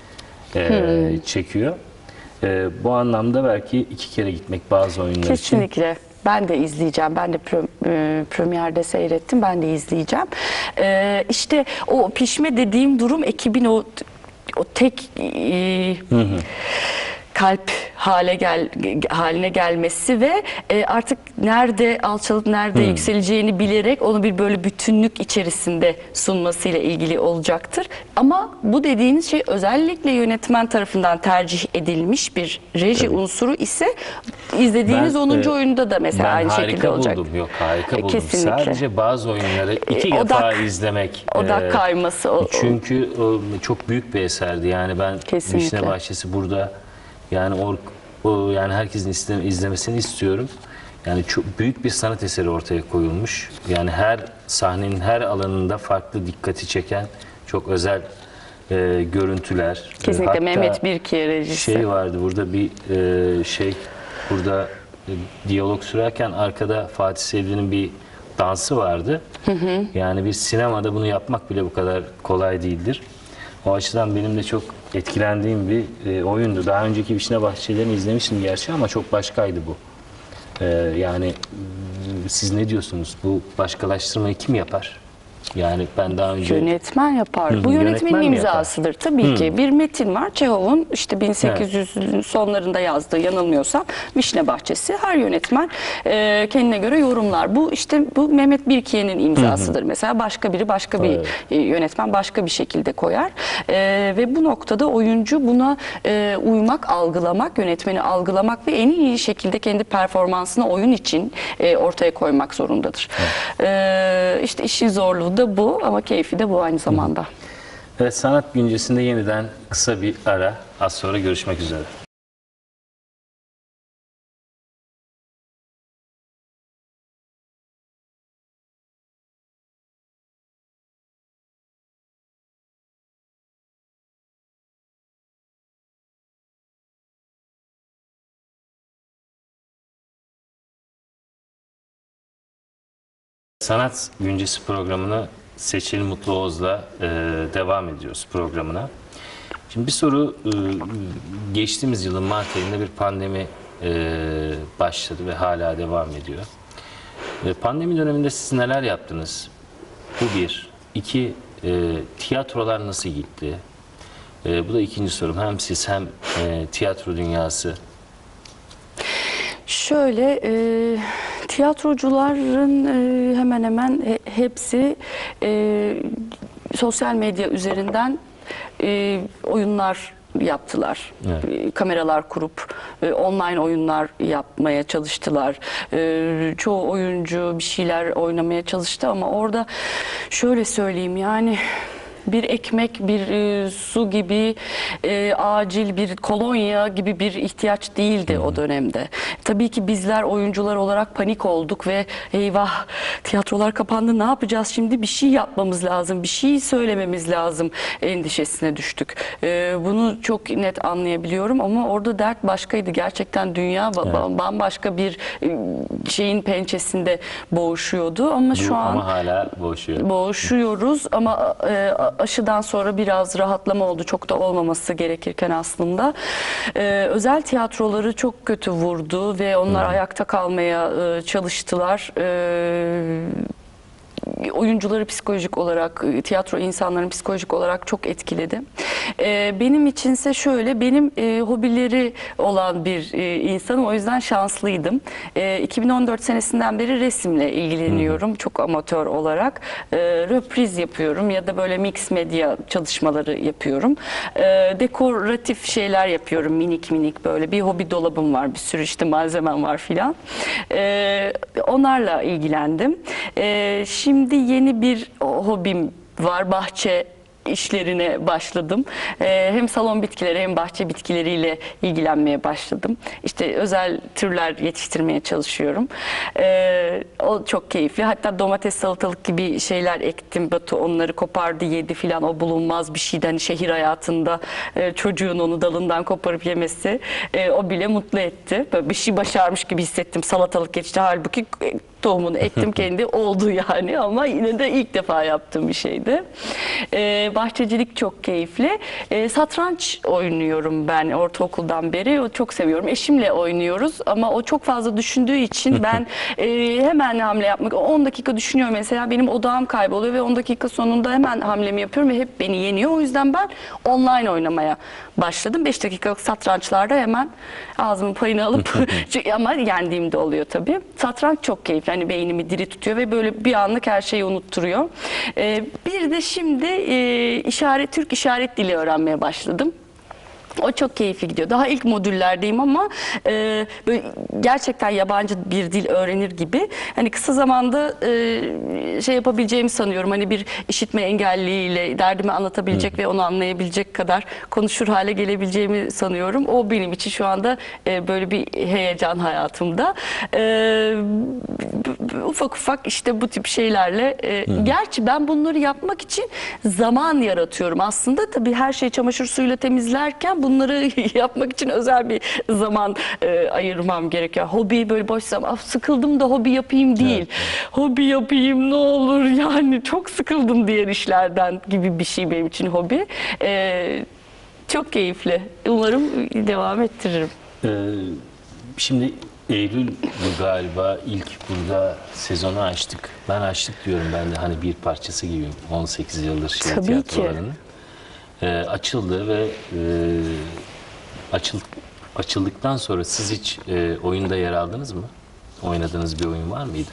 hı. çekiyor. Bu anlamda belki iki kere gitmek bazı oyunlar Kesinlikle. için. Kesinlikle. Ben de izleyeceğim. Ben de premierde seyrettim. Ben de izleyeceğim. Ee, işte o pişme dediğim durum, ekibin o o tek e, hı hı. kalp hale gel haline gelmesi ve e, artık nerede alçalıp nerede hmm. yükseleceğini bilerek onu bir böyle bütünlük içerisinde sunmasıyla ilgili olacaktır. Ama bu dediğiniz şey özellikle yönetmen tarafından tercih edilmiş bir reji Tabii. unsuru ise izlediğiniz ben, onuncu e, oyunda da mesela aynı şekilde olacak. Buldum. Yok, harika buldum. Kesinlikle. Sadece bazı oyunları iki e, defa odak, izlemek. Odak e, kayması. O, çünkü o, çok büyük bir eserdi. Yani ben Kesinlikle. Vişne Bahçesi burada, yani o, o yani herkesin izleme, izlemesini istiyorum. Yani çok büyük bir sanat eseri ortaya koyulmuş. Yani her sahnenin her alanında farklı dikkati çeken çok özel e, görüntüler. Kesinlikle. Hatta Mehmet Birkiye rejisi. Şey vardı burada bir e, şey burada e, diyalog sürerken arkada Fatih Sevdi'nin bir dansı vardı. Hı hı. Yani bir sinemada bunu yapmak bile bu kadar kolay değildir. O açıdan benim de çok etkilendiğim bir e, oyundu. Daha önceki Vişne Bahçelerini izlemiştim gerçi ama çok başkaydı bu. E, yani siz ne diyorsunuz? Bu başkalaştırmayı kim yapar? Yani ben daha önce... Yönetmen yapar. Hı, Bu yönetmenin yönetmen mi imzasıdır. Tabii Hı. ki. Bir metin var. Çehov'un işte bin sekiz yüzün sonlarında yazdığı, yanılmıyorsam, Vişne Bahçesi. Her yönetmen e, kendine göre yorumlar. Bu işte bu Mehmet Birkiye'nin imzasıdır. Hı hı. Mesela başka biri başka bir evet. e, yönetmen başka bir şekilde koyar. E, ve bu noktada oyuncu buna e, uymak, algılamak, yönetmeni algılamak ve en iyi şekilde kendi performansını oyun için e, ortaya koymak zorundadır. Evet. E, işte işin zorluğu da bu ama keyfi de bu aynı zamanda. Evet, sanat güncesinde yeniden kısa bir ara. Az sonra görüşmek üzere. Sanat Güncesi programına Seçil Mutlu Oğuz'la e, devam ediyoruz programına. Şimdi bir soru, e, geçtiğimiz yılın Mart ayında bir pandemi e, başladı ve hala devam ediyor. E, pandemi döneminde siz neler yaptınız? Bu bir. İki, e, tiyatrolar nasıl gitti? E, bu da ikinci sorum. Hem siz hem e, tiyatro dünyası. Şöyle, e, tiyatrocuların e, hemen hemen he, hepsi e, sosyal medya üzerinden e, oyunlar yaptılar. Evet. E, kameralar kurup e, online oyunlar yapmaya çalıştılar. E, çoğu oyuncu bir şeyler oynamaya çalıştı ama orada şöyle söyleyeyim, yani bir ekmek, bir e, su gibi e, acil bir kolonya gibi bir ihtiyaç değildi o dönemde. Tabii ki bizler oyuncular olarak panik olduk ve eyvah tiyatrolar kapandı, ne yapacağız şimdi, bir şey yapmamız lazım, bir şey söylememiz lazım endişesine düştük. E, bunu çok net anlayabiliyorum ama orada dert başkaydı. Gerçekten dünya evet. bambaşka bir şeyin pençesinde boğuşuyordu ama Bu, şu an ama hala boğuşuyor. boğuşuyoruz ama e, aşıdan sonra biraz rahatlama oldu. Çok da olmaması gerekirken aslında. Ee, özel tiyatroları çok kötü vurdu ve onlar hmm. ayakta kalmaya e, çalıştılar. Ee, oyuncuları psikolojik olarak, tiyatro insanların psikolojik olarak çok etkiledi. Ee, benim içinse şöyle, benim e, hobileri olan bir e, insanım, o yüzden şanslıydım. E, iki bin on dört senesinden beri resimle ilgileniyorum, hmm. çok amatör olarak. E, röpriz yapıyorum ya da böyle mix medya çalışmaları yapıyorum. E, dekoratif şeyler yapıyorum, minik minik böyle. Bir hobi dolabım var, bir sürü işte malzemem var filan. E, onlarla ilgilendim. E, şimdi Şimdi yeni bir hobim var, bahçe işlerine başladım. Ee, hem salon bitkileri hem bahçe bitkileriyle ilgilenmeye başladım. İşte özel türler yetiştirmeye çalışıyorum. Ee, o çok keyifli. Hatta domates, salatalık gibi şeyler ektim. Batu onları kopardı, yedi filan. O bulunmaz bir şeyden, hani şehir hayatında e, çocuğun onu dalından koparıp yemesi e, o bile mutlu etti. Böyle bir şey başarmış gibi hissettim. Salatalık yetişti. Halbuki e, tohumunu ektim, kendi oldu yani, ama yine de ilk defa yaptığım bir şeydi. Ee, bahçecilik çok keyifli. Ee, satranç oynuyorum ben ortaokuldan beri. O çok seviyorum. Eşimle oynuyoruz ama o çok fazla düşündüğü için ben e, hemen hamle yapmak, on dakika düşünüyor mesela, benim odağım kayboluyor ve on dakika sonunda hemen hamlemi yapıyorum ve hep beni yeniyor. O yüzden ben online oynamaya başladım. beş dakikalık satrançlarda hemen ağzımın payını alıp ama yendiğim de oluyor tabii. Satranç çok keyifli. Hani beynimi diri tutuyor ve böyle bir anlık her şeyi unutturuyor. Ee, bir de şimdi e, işaret, Türk işaret dili öğrenmeye başladım. O çok keyifli gidiyor. Daha ilk modüllerdeyim ama e, böyle gerçekten yabancı bir dil öğrenir gibi. Hani kısa zamanda e, şey yapabileceğimi sanıyorum. Hani bir işitme engelliyle derdimi anlatabilecek Hı. ve onu anlayabilecek kadar konuşur hale gelebileceğimi sanıyorum. O benim için şu anda e, böyle bir heyecan hayatımda. E, ufak ufak işte bu tip şeylerle. E, gerçi ben bunları yapmak için zaman yaratıyorum aslında. Tabii her şeyi çamaşır suyuyla temizlerken bunları yapmak için özel bir zaman e, ayırmam gerekiyor. Hobi böyle boş zaman, sıkıldım da hobi yapayım değil. Evet. Hobi yapayım ne olur, yani çok sıkıldım diğer işlerden gibi bir şey benim için hobi. E, çok keyifli. Umarım devam ettiririm. Ee, şimdi Eylül galiba ilk burada sezonu açtık. Ben açtık diyorum, ben de hani bir parçası gibiyim. on sekiz yıldır şehir Tabii ki. tiyatrolarının. Ee, açıldı ve e, açıl, açıldıktan sonra siz hiç e, oyunda yer aldınız mı? Oynadığınız bir oyun var mıydı?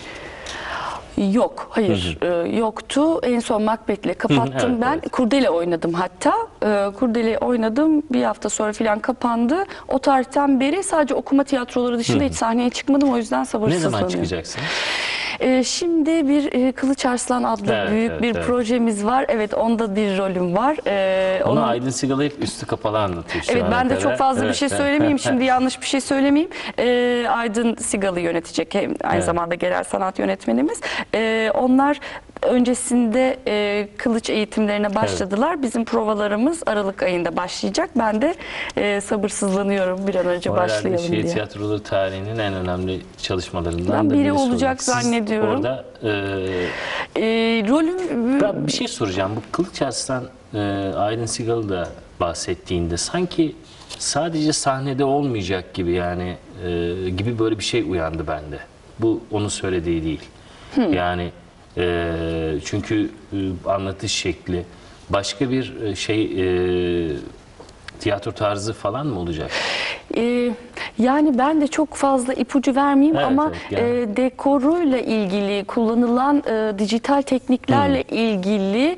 Yok, hayır, e, yoktu. En son Macbeth'le kapattım Evet, ben. evet. Kurdele oynadım hatta. E, Kurdele oynadım. Bir hafta sonra falan kapandı. O tarihten beri sadece okuma tiyatroları dışında hiç sahneye çıkmadım. O yüzden Ne sabırsızlanıyorum. zaman çıkacaksınız? E, şimdi bir e, Kılıç Arslan adlı Evet, büyük evet, bir evet. projemiz var. Evet, onda bir rolüm var. E, Onu onun- Aydın Sigalı hep üstü kapalı anlatıyor şu Evet, ana ben de kadar. çok fazla bir Evet, şey evet. söylemeyeyim. Şimdi yanlış bir şey söylemeyeyim. Ee, Aydın Sigalı yönetecek. Hem aynı Evet. zamanda genel sanat yönetmenimiz. Ee, onlar öncesinde e, kılıç eğitimlerine başladılar. Bizim provalarımız Aralık ayında başlayacak. Ben de e, sabırsızlanıyorum bir an önce O herhalde başlayalım şehir diye. tiyatroları tarihinin en önemli çalışmalarından Ben da biri birisi olacak Siz zannediyorum. Orada e, Ee, rolüm ben bir şey soracağım. Bu Kılıç Arslan, e, Aydın Sigalı da bahsettiğinde sanki sadece sahnede olmayacak gibi, yani e, gibi böyle bir şey uyandı bende. Bu onun söylediği değil. Yani e, çünkü e, anlatış şekli başka bir e, şey, e, tiyatro tarzı falan mı olacak? Ee, yani ben de çok fazla ipucu vermeyeyim Evet, ama evet, yani. e, dekoruyla ilgili kullanılan e, dijital tekniklerle ilgili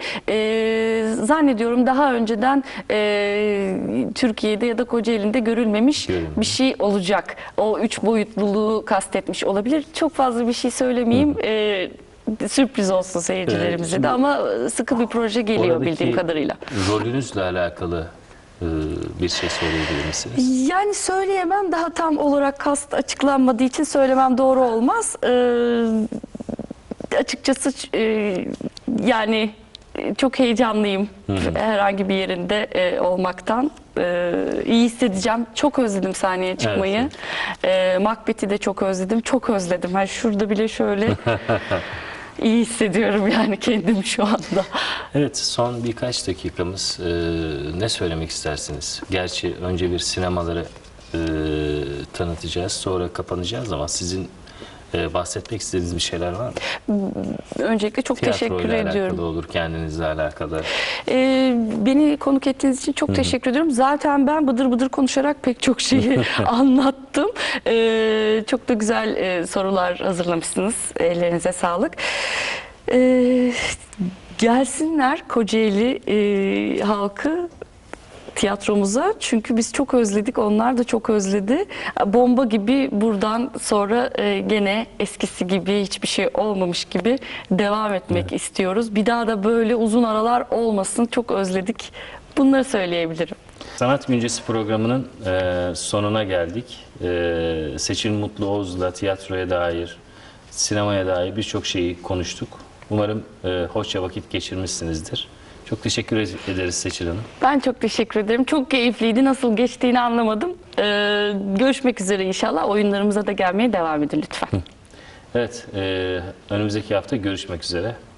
e, zannediyorum daha önceden e, Türkiye'de ya da Kocaeli'nde görülmemiş Görülmemiş. bir şey olacak. O üç boyutluluğu kastetmiş olabilir. Çok fazla bir şey söylemeyeyim. E, sürpriz olsun seyircilerimize Şimdi de, ama sıkı bir proje geliyor Oradaki bildiğim kadarıyla. rolünüzle alakalı e, bir şey söyleyebilir misiniz? Yani söyleyemem, daha tam olarak kast açıklanmadığı için söylemem doğru olmaz. Ee, açıkçası e, yani e, çok heyecanlıyım herhangi bir yerinde e, olmaktan. E, iyi hissedeceğim. Çok özledim sahneye çıkmayı. E, Macbeth'i de çok özledim. Çok özledim. Yani şurada bile şöyle iyi hissediyorum yani kendimi şu anda. Evet, son birkaç dakikamız. E, ne söylemek istersiniz? Gerçi önce bir sinemaları e, tanıtacağız, sonra kapanacağız, ama sizin e, bahsetmek istediğiniz bir şeyler var mı? Öncelikle çok teşekkür Tiyatroyla ediyorum. alakalı olur, kendinizle alakalı. Ee, beni konuk ettiğiniz için çok teşekkür ediyorum. Zaten ben bıdır bıdır konuşarak pek çok şeyi anlattım. Ee, çok da güzel e, sorular hazırlamışsınız. Ellerinize sağlık. Ee, gelsinler Kocaeli e, halkı tiyatromuza, çünkü biz çok özledik, onlar da çok özledi. Bomba gibi buradan sonra e, gene eskisi gibi, hiçbir şey olmamış gibi devam etmek istiyoruz. Bir daha da böyle uzun aralar olmasın, çok özledik. Bunları söyleyebilirim. Sanat Güncesi programının e, sonuna geldik. E, Seçil Mutlu Oğuz'la tiyatroya dair, sinemaya dair birçok şeyi konuştuk. Umarım e, hoşça vakit geçirmişsinizdir. Çok teşekkür ederiz Seçil Hanım. Ben çok teşekkür ederim. Çok keyifliydi. Nasıl geçtiğini anlamadım. Ee, görüşmek üzere inşallah. Oyunlarımıza da gelmeye devam edin lütfen. Evet, e, önümüzdeki hafta görüşmek üzere.